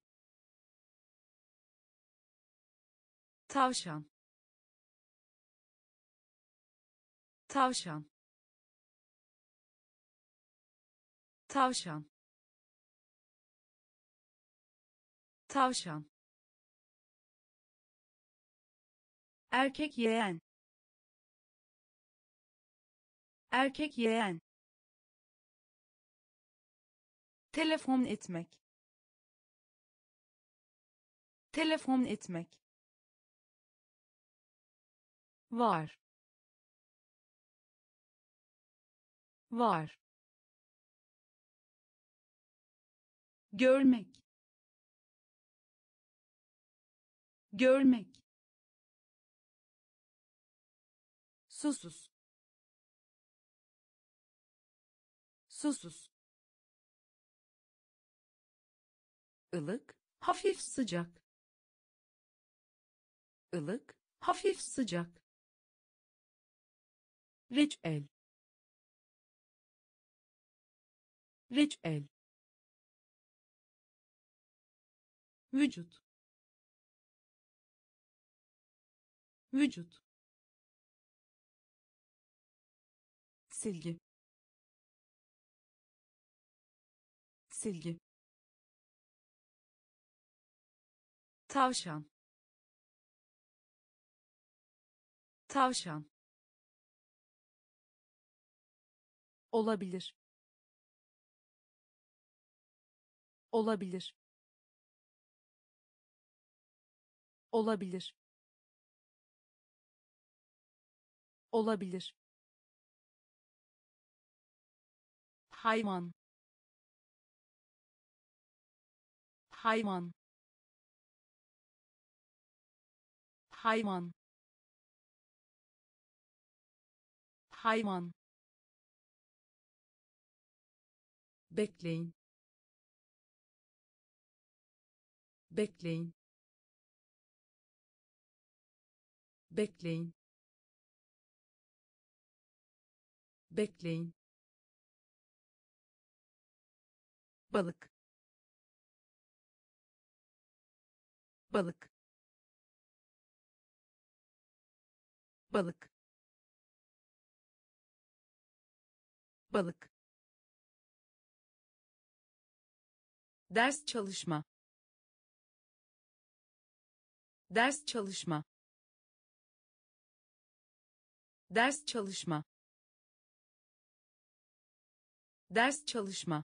tavşan, tavşan, tavşan, tavşan, erkek yeğen, erkek yeğen, telefon etmek, telefon etmek, var, var, görmek, görmek, susuz, susuz, ılık, hafif sıcak, ılık, hafif sıcak, reçel, reçel, vücut, vücut, silgi, silgi, tavşan, tavşan, olabilir, olabilir, olabilir, olabilir, hayvan, hayvan, hayvan, hayvan, bekleyin, bekleyin, bekleyin, bekleyin, balık, balık, balık, balık, ders çalışma, ders çalışma, ders çalışma, ders çalışma,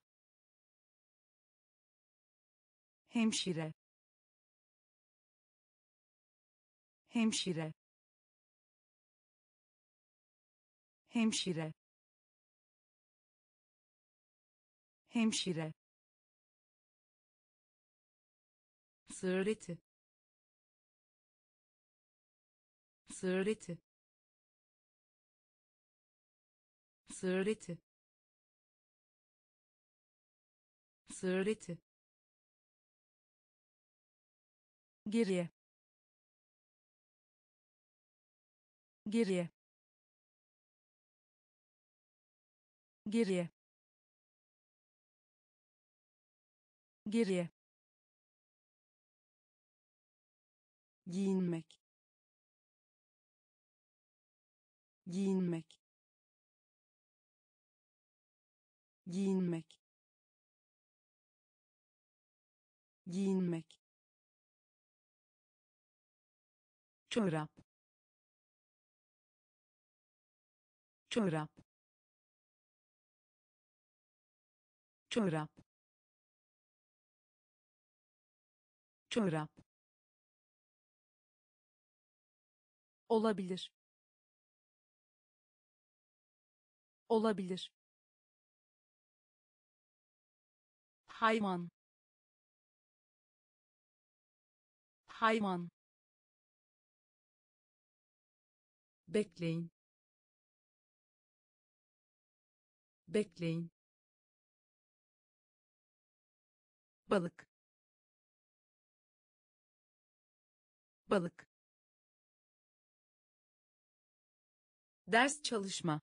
hemşire, hemşire, hemşire, hemşire, sığır eti, sığır eti, sığır eti, sığır eti, geriye, geriye, geriye, geriye, giyinmek, giyinmek, giyinmek, giyinmek, çorap, çorap, çorap, çorap, olabilir, olabilir, hayvan, hayvan, bekleyin, bekleyin, balık, balık, ders çalışma,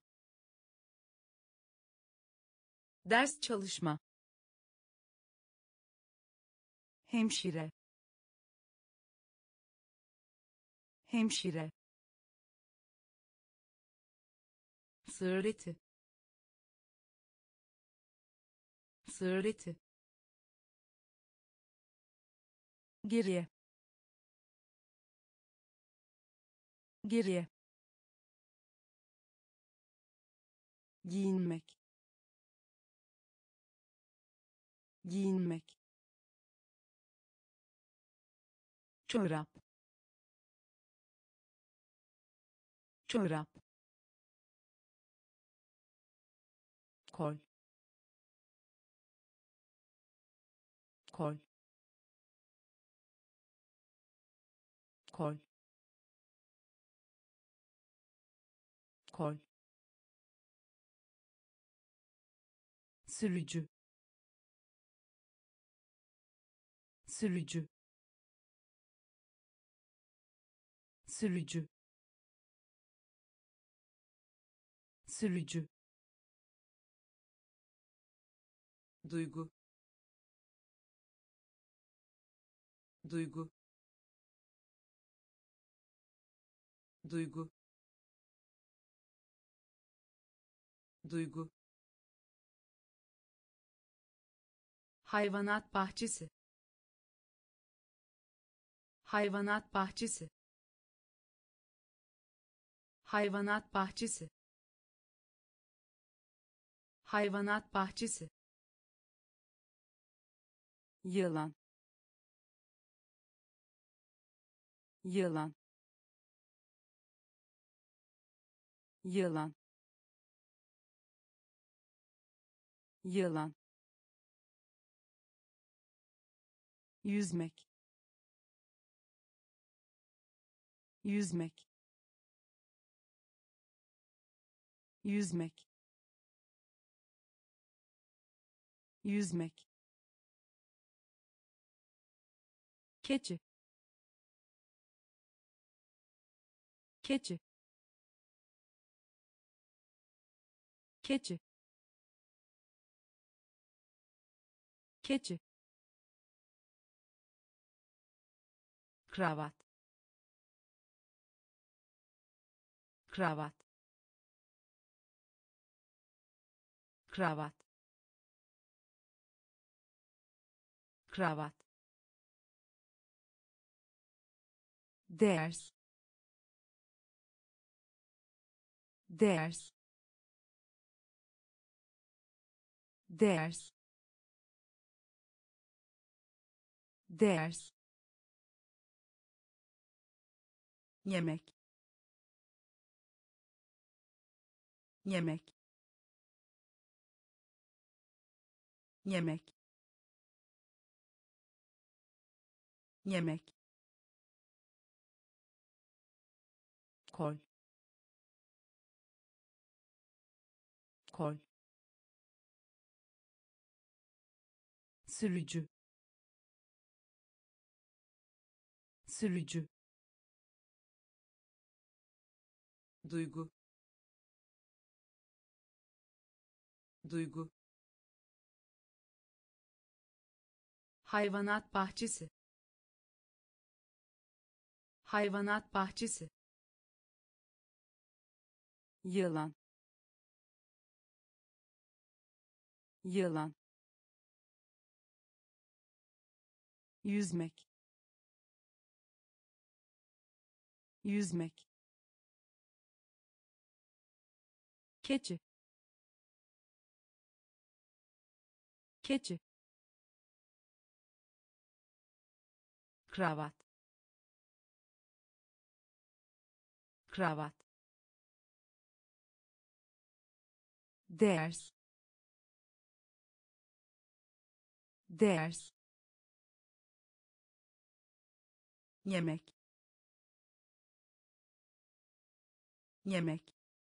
ders çalışma, hemşire, hemşire, sığır eti, sığır eti, geriye, geriye, giyinmek, giyinmek, çorap, çorap, kol, kol, kol, kol, sürücü, sürücü, sürücü, sürücü, duygu, duygu, duygu, duygu, hayvanat bahçesi, hayvanat bahçesi, hayvanat bahçesi, hayvanat bahçesi, yılan, yılan, yılan, yılan, yüzmek, yüzmek, yüzmek, yüzmek, keçi, keçi, keçi, keçi, kravat, kravat, kravat kravat ders ders ders ders yemek yemek yemek yemek kol kol sürücü sürücü duygu duygu hayvanat bahçesi, hayvanat bahçesi, yılan yılan yüzmek yüzmek keçi keçi kravat kravat ders ders yemek yemek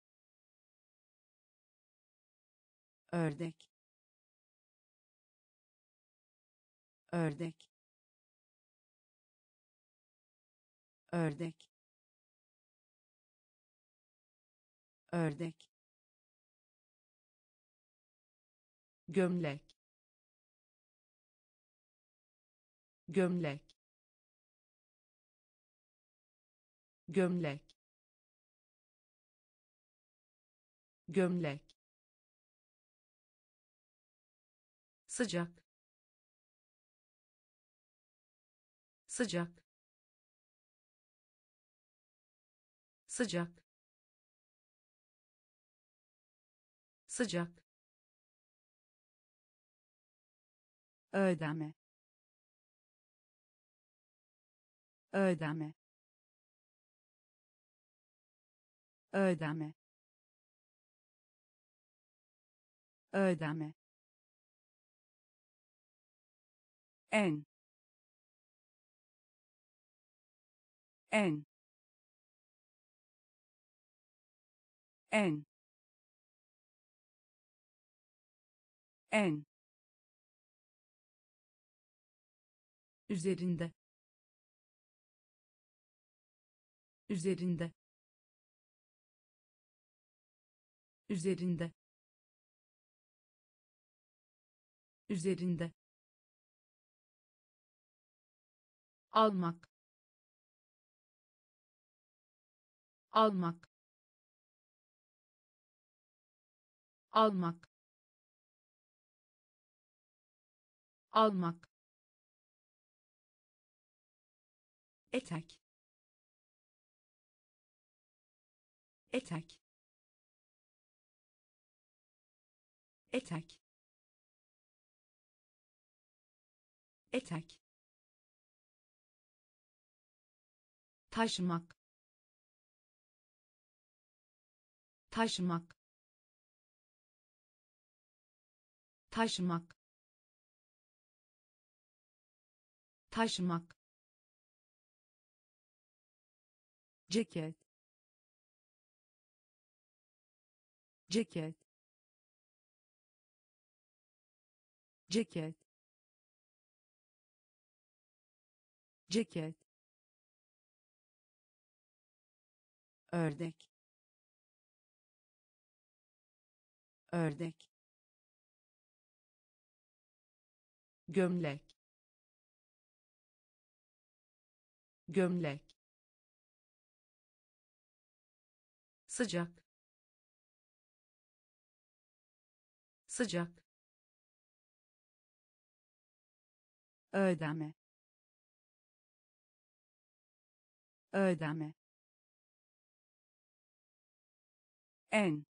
ördek ördek ördek ördek gömlek gömlek gömlek gömlek sıcak sıcak sıcak sıcak ödeme ödeme ödeme ödeme en en en en üzerinde, üzerinde, üzerinde, üzerinde, almak, almak, almak, almak, etek, etek, etek, etek, taşımak, taşımak, taşımak, taşımak, ceket ceket ceket ceket ördek ördek gömlek, gömlek, sıcak, sıcak, ödeme, ödeme, en,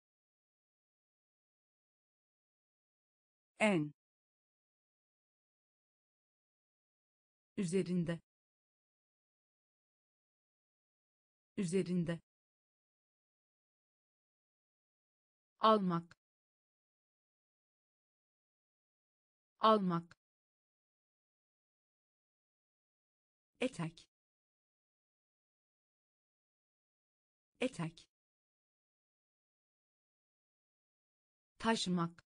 en, üzerinde, üzerinde, almak, almak, etek, etek, taşımak,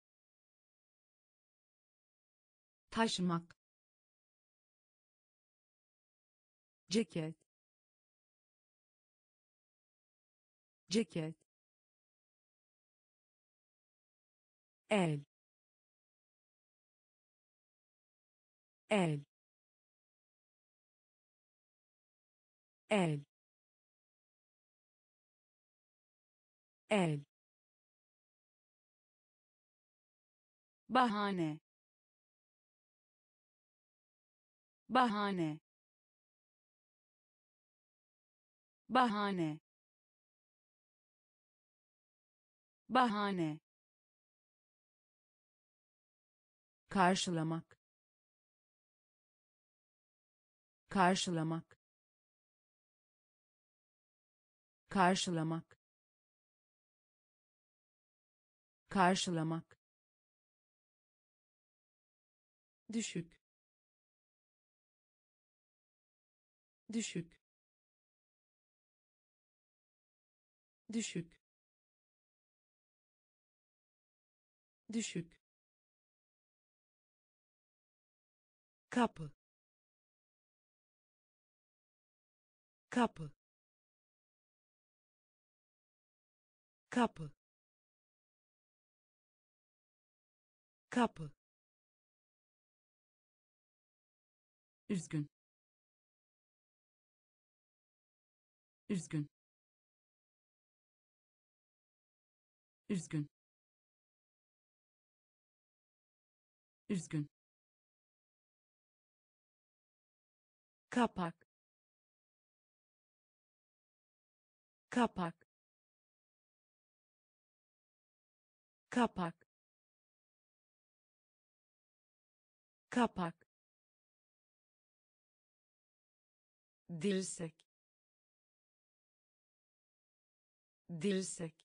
taşımak, ceket, ceket, el, el, el, el, bahane, bahane, bahane, bahane, karşılamak, karşılamak, karşılamak, karşılamak, düşük, düşük, düşük, düşük, kapı, kapı, kapı, kapı, üzgün, üzgün, üzgün, üzgün, kapak, kapak, kapak, kapak, dirsek, dirsek,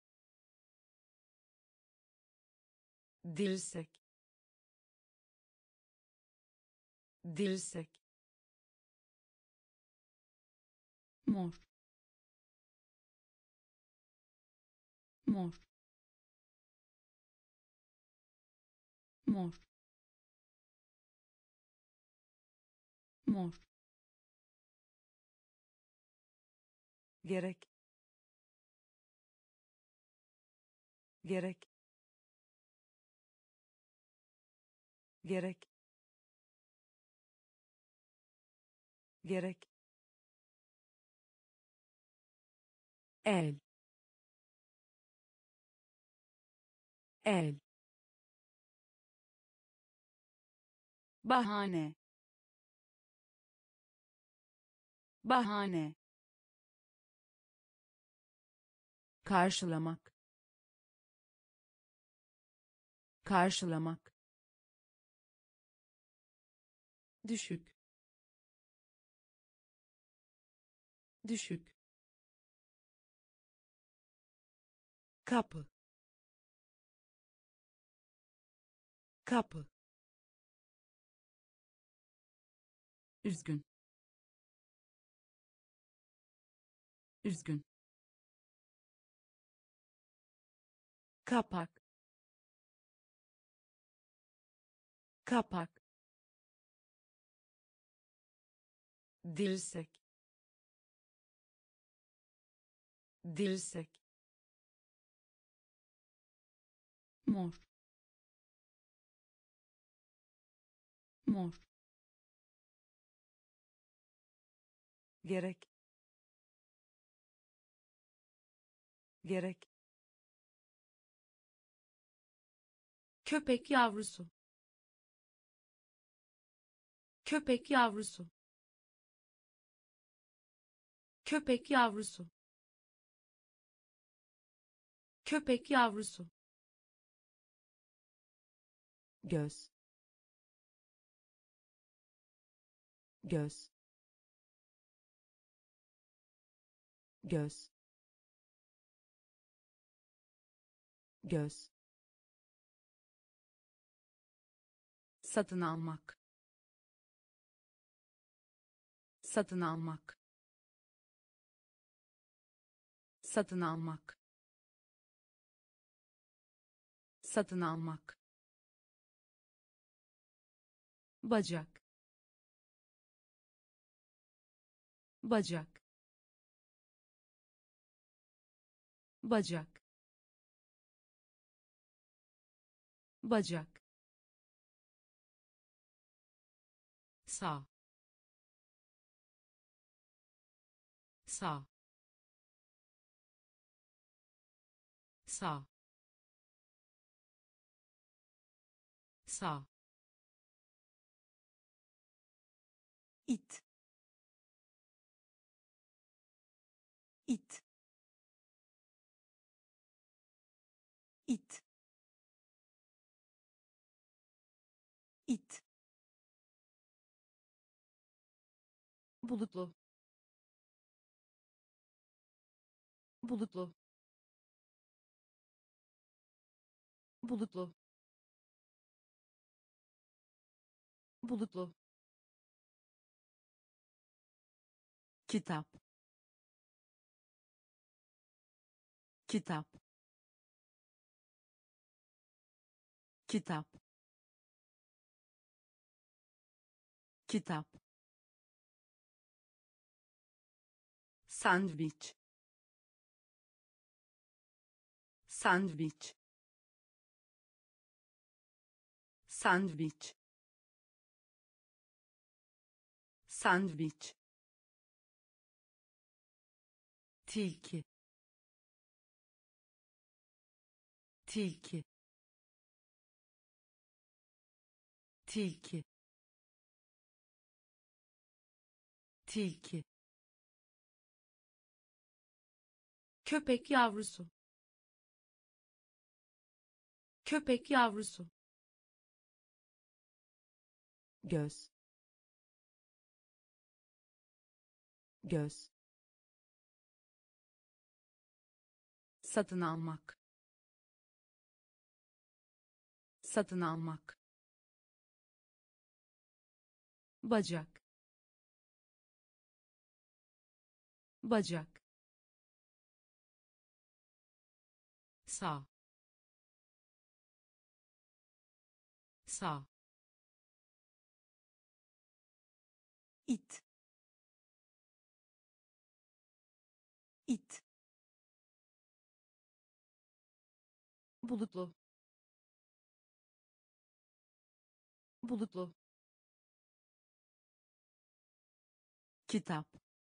dirsek, dirsek, mor, mor, mor, mor, gerek, gerek, gerek, gerek, el, el, bahane, bahane, karşılamak, karşılamak, düşük, düşük, kapı, kapı, üzgün, üzgün, kapak, kapak, dirsek, dirsek, mor, mor, gerek, gerek, köpek yavrusu, köpek yavrusu, köpek yavrusu, köpek yavrusu, göz, göz, göz, göz, satın almak, satın almak, satın almak, satın almak, bacak, bacak, bacak, bacak, sağ, sağ, sağ, sağ, it, it, it, it, bulutlu, bulutlu, bulutlu, bulutlu, kitap, kitap, kitap, kitap, sandviç, sandviç, sandviç, sandviç, tilki, tilki, tilki, tilki, köpek yavrusu, köpek yavrusu, göz, göz, satın almak, satın almak, bacak, bacak, sağ, sağ, it, it, bulutlu, bulutlu, kitap,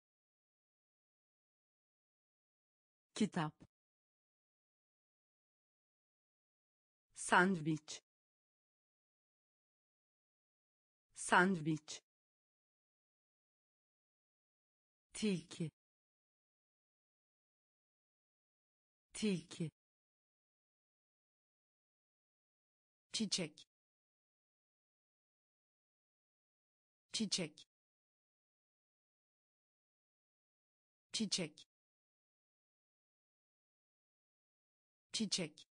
kitap, sandviç, sandviç, tilki, tilki, çiçek, çiçek, çiçek, çiçek,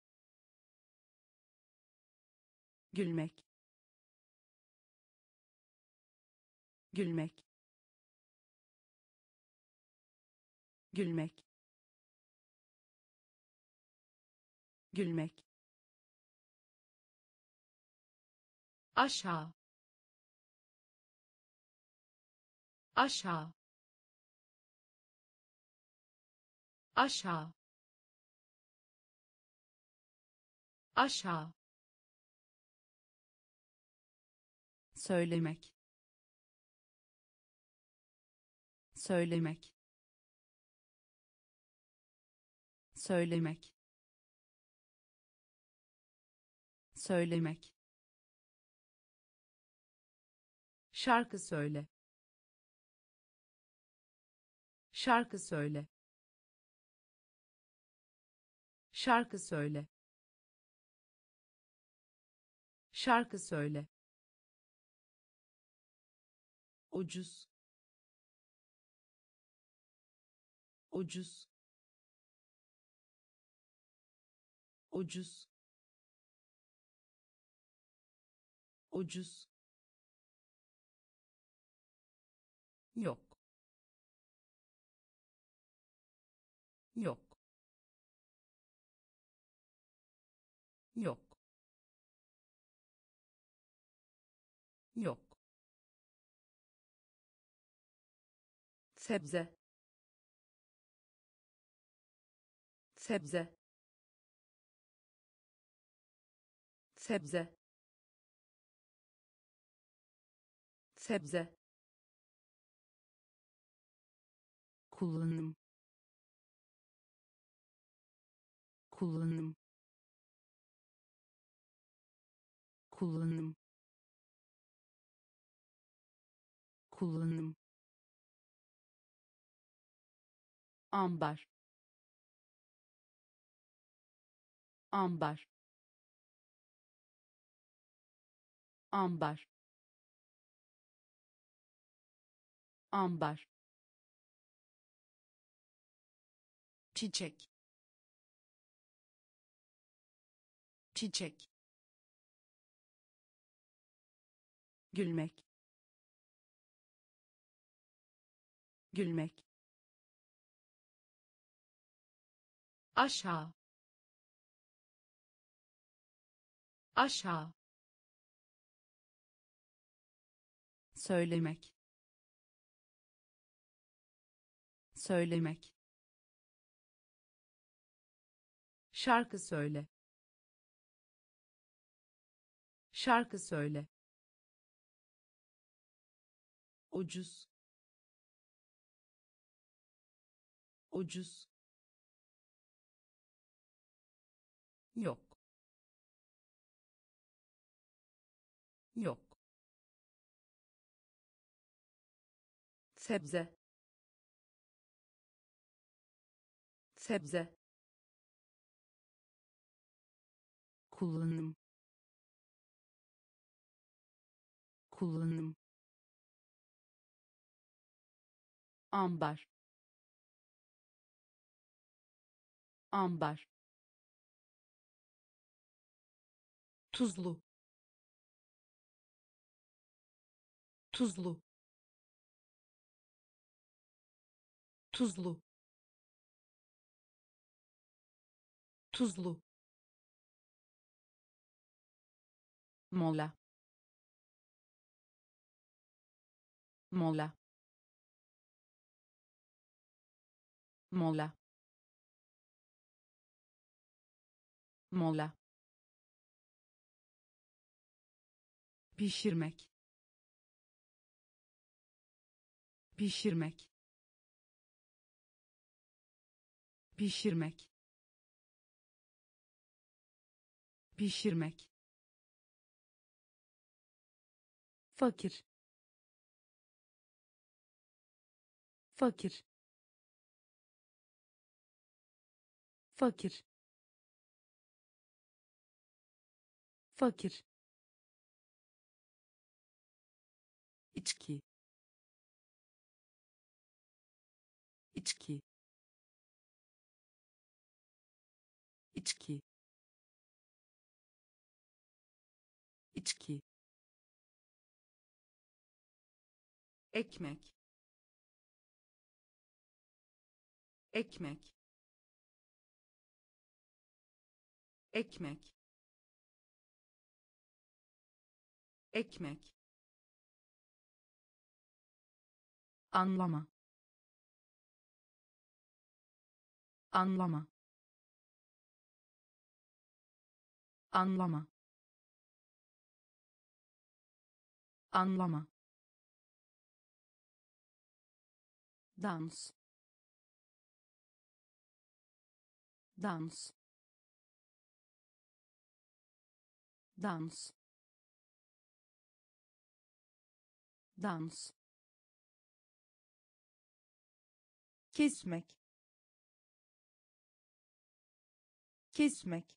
gülmek, gülmek, gülmek, gülmek, aşağı, aşağı, aşağı, aşağı, söylemek, söylemek, söylemek, söylemek, şarkı söyle, şarkı söyle, şarkı söyle, şarkı söyle, ucuz, ucuz, ucuz, ucuz, yok, yok, yok, yok, sebze, sebze, sebze, sebze, kullanım, kullanım, kullanım, kullanım, ambar, ambar, ambar, ambar, çiçek, çiçek, gülmek, gülmek, aşağı, aşağı, söylemek, söylemek, şarkı söyle, şarkı söyle, ucuz, ucuz, yok, yok, sebze, sebze, kullanım, kullanım, ambar, ambar, tuzlu, tuzlu, tuzlu, tuzlu, mola, mola, mola, mola, pişirmek, pişirmek, pişirmek, pişirmek, fakir, fakir, fakir, fakir, içki, içki, içki, içki, ekmek, ekmek, ekmek, ekmek, anlama, anlama, anlama, anlama, dans, dans, dans, dans, kesmek, kesmek,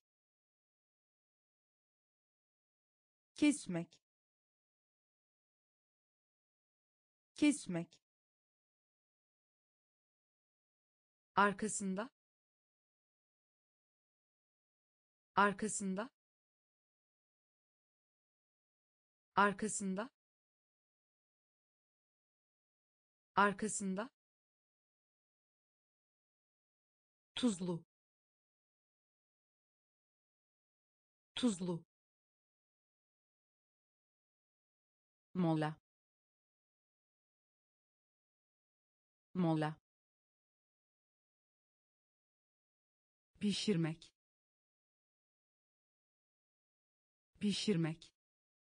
kesmek, kesmek, arkasında, arkasında, arkasında, arkasında, tuzlu, tuzlu, mola, mola, pişirmek, pişirmek,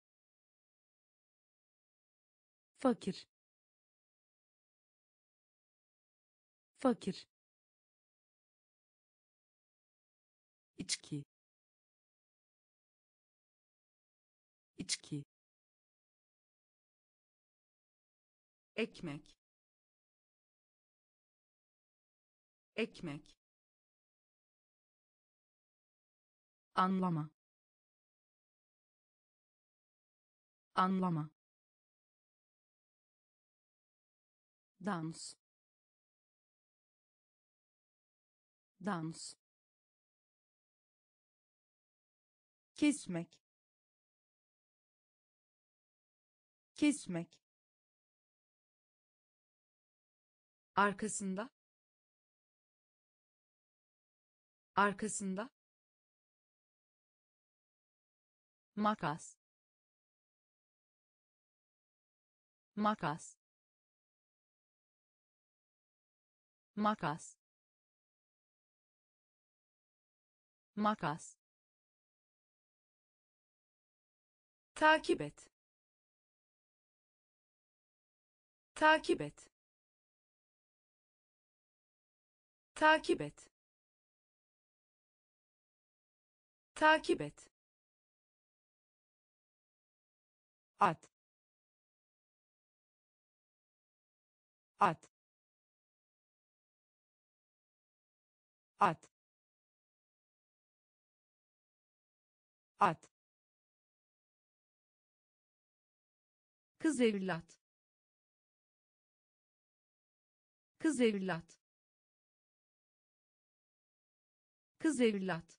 fakir, fakir, içki, içki, ekmek, ekmek, anlama, anlama, dans, dans, kesmek, kesmek, arkasında, arkasında, makas, makas, makas, makas, takip et, takip et, takip et, takip et, at, at, at, at, kız evlat, kız evlat, kız evlat,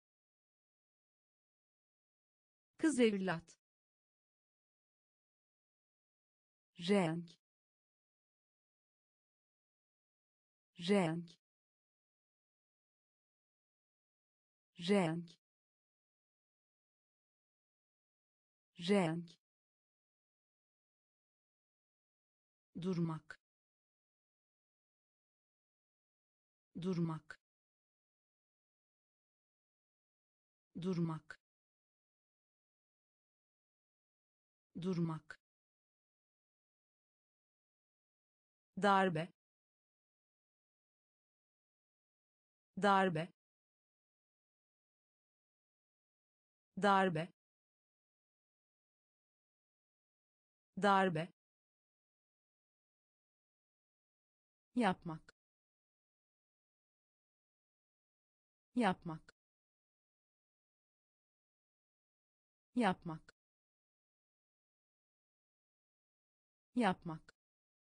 kız evlat, renk, renk, renk, renk, durmak, durmak, durmak, durmak, darbe, darbe, darbe, darbe, yapmak, yapmak, yapmak, yapmak,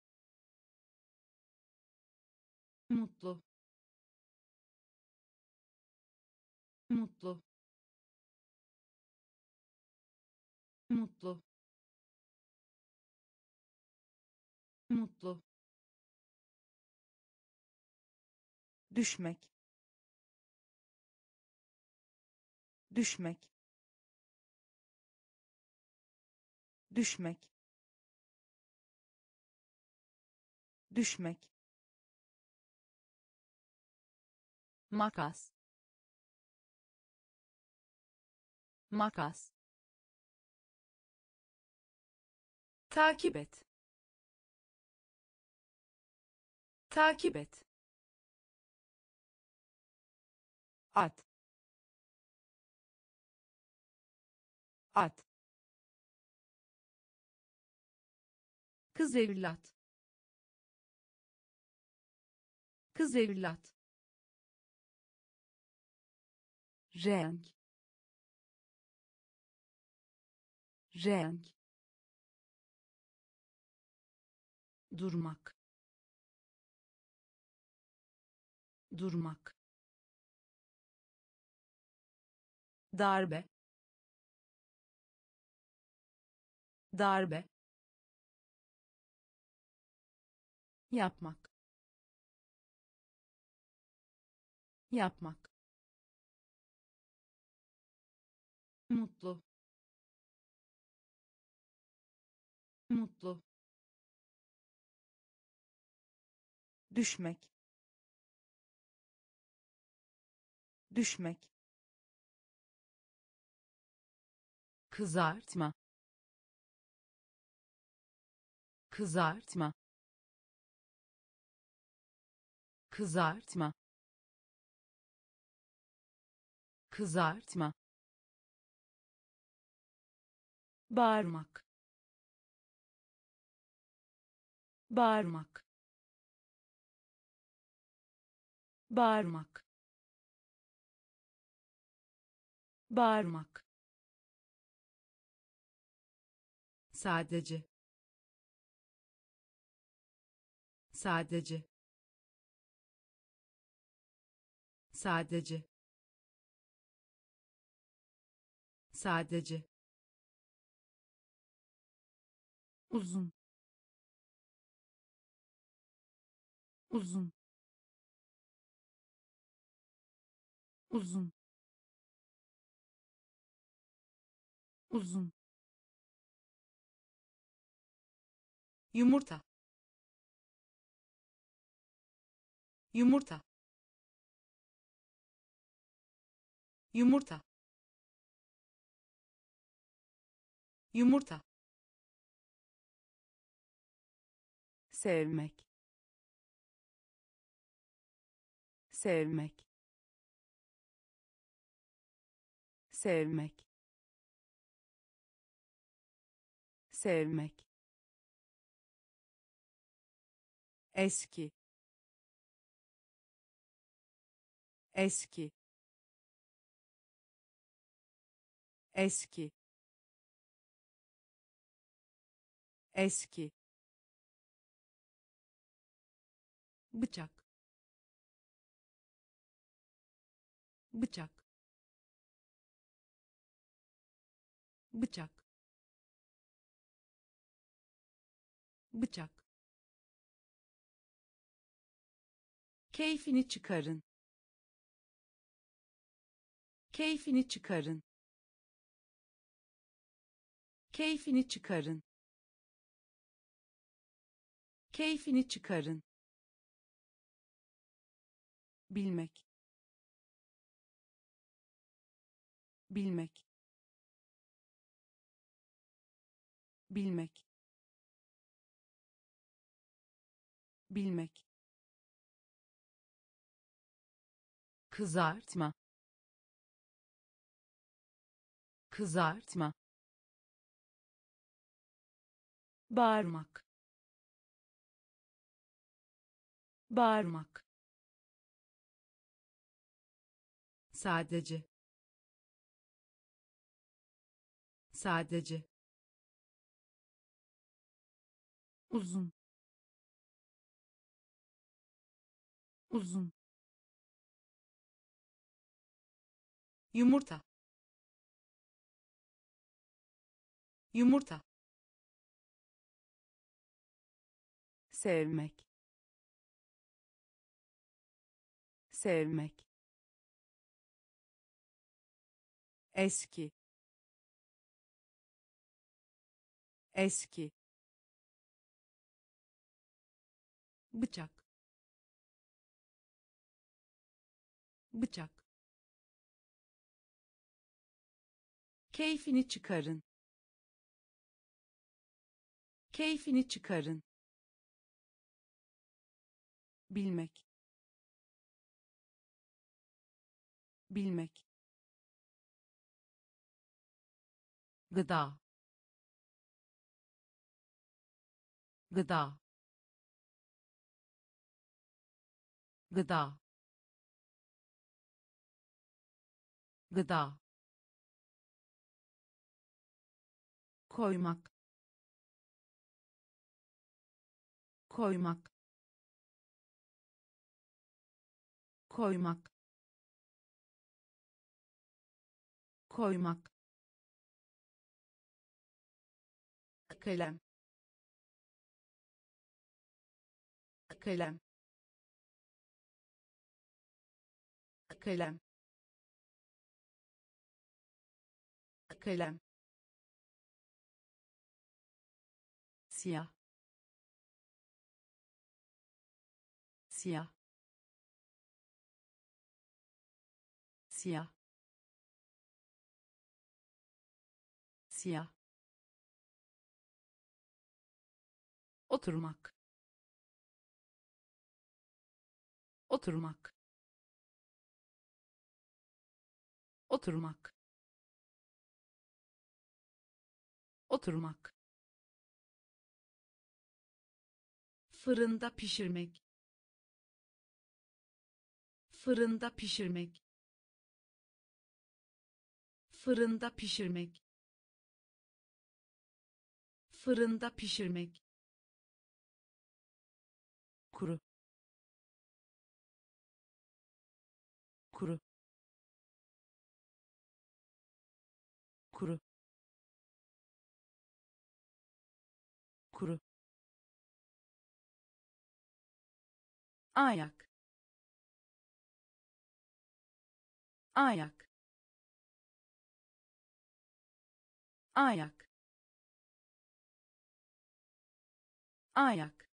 mutlu, mutlu, mutlu, mutlu, düşmek, düşmek, düşmek, düşmek, makas, makas, takip et, takip et, at, at, kız evlat, kız evlat, renk, renk, durmak, durmak, darbe, darbe, yapmak, yapmak, mutlu, mutlu, düşmek, düşmek, kızartma, kızartma, kızartma, kızartma, bağırmak, bağırmak, bağırmak, bağırmak, sadece, sadece, sadece, sadece, uzun, uzun, uzun, uzun, yumurta, yumurta, yumurta, yumurta, sevmek, sevmek, sevmek, sevmek, eski, eski, eski, eski, bıçak, bıçak, bıçak, bıçak, keyfini çıkarın, keyfini çıkarın, keyfini çıkarın, keyfini çıkarın, bilmek, bilmek, bilmek, bilmek, kızartma, kızartma, bağırmak, bağırmak, sadece, sadece, uzun, uzun, yumurta, yumurta, sevmek, sevmek, eski, eski, bıçak, bıçak, keyfini çıkarın, keyfini çıkarın, bilmek, bilmek, gıda, gıda, gıda, gıda, koymak, koymak, koymak, koymak, kalem, kalem, kalem, kalem, siyah, siyah, siyah, siyah, oturmak, oturmak, oturmak, oturmak, fırında pişirmek, fırında pişirmek, fırında pişirmek, fırında pişirmek, kuru, kuru, kuru, kuru, ayak, ayak, ayak, ayak,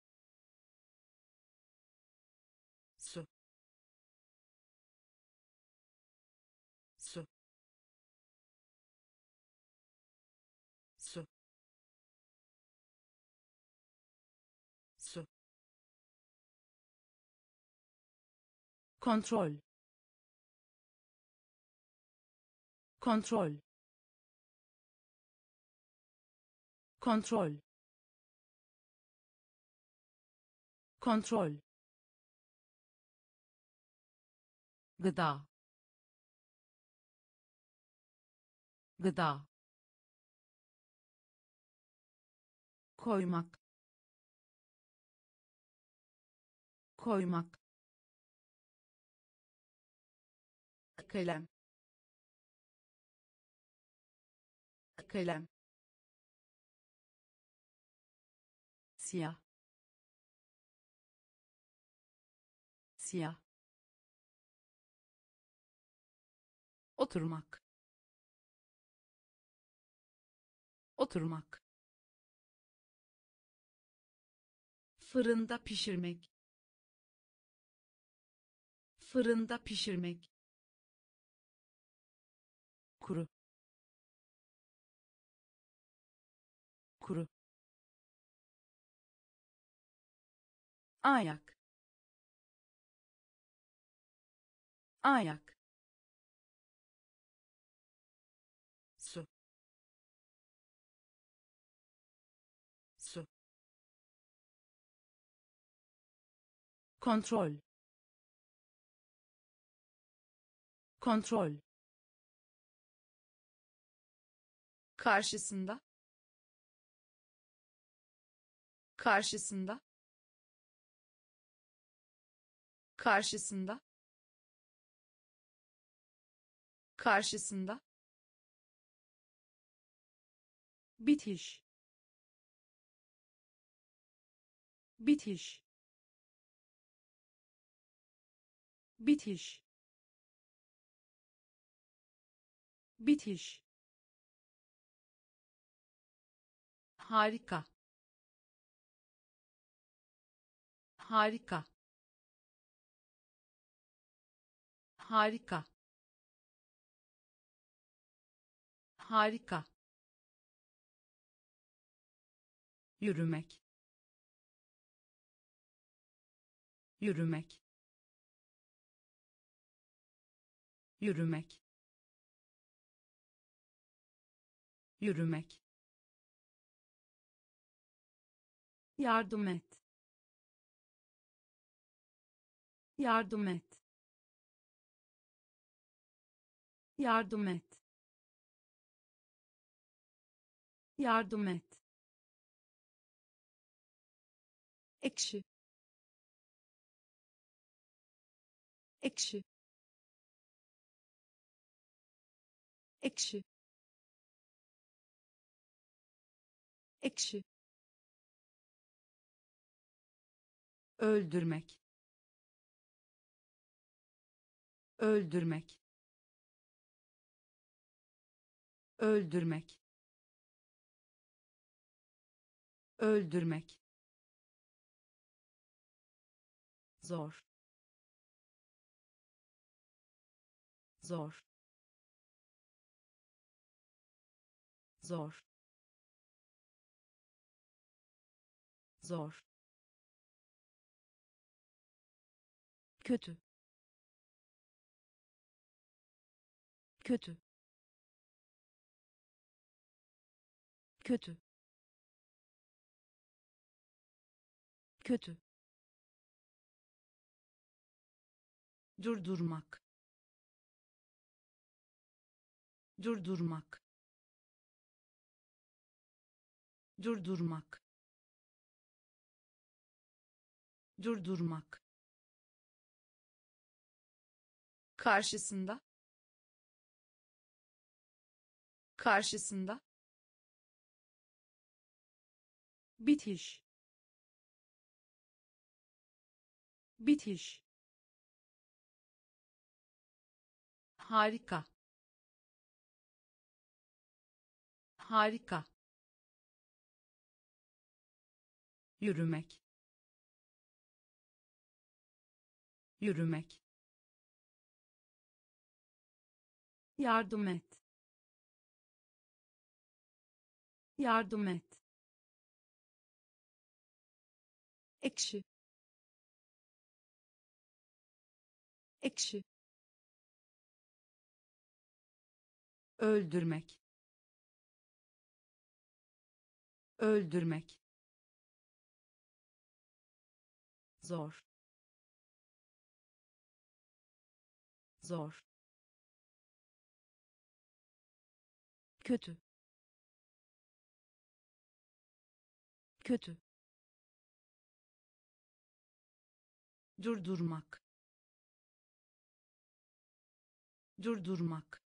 su, su, su, su, kontrol, kontrol, kontrol, kontrol, gıda, gıda, koymak, koymak, kalem, kalem, siyah, siyah, oturmak, oturmak, fırında pişirmek, fırında pişirmek, kuru, kuru, ayak, ayak, su, su, kontrol, kontrol, karşısında, karşısında, karşısında, karşısında, bitiş, bitiş, bitiş, bitiş, harika, harika, harika, harika, yürümek, yürümek, yürümek, yürümek, yardım et, yardım et, yardım et, yardım et, ekşi, ekşi, ekşi, ekşi, öldürmek, öldürmek, öldürmek, öldürmek, zor, zor, zor, zor, kötü, kötü, kötü, kötü, durdurmak, durdurmak, durdurmak, durdurmak, karşısında, karşısında, bitiş, bitiş, harika, harika, yürümek, yürümek, yardım et, yardım et, ekşi, ekşi, öldürmek, öldürmek, zor, zor, kötü, kötü, durdurmak, durdurmak,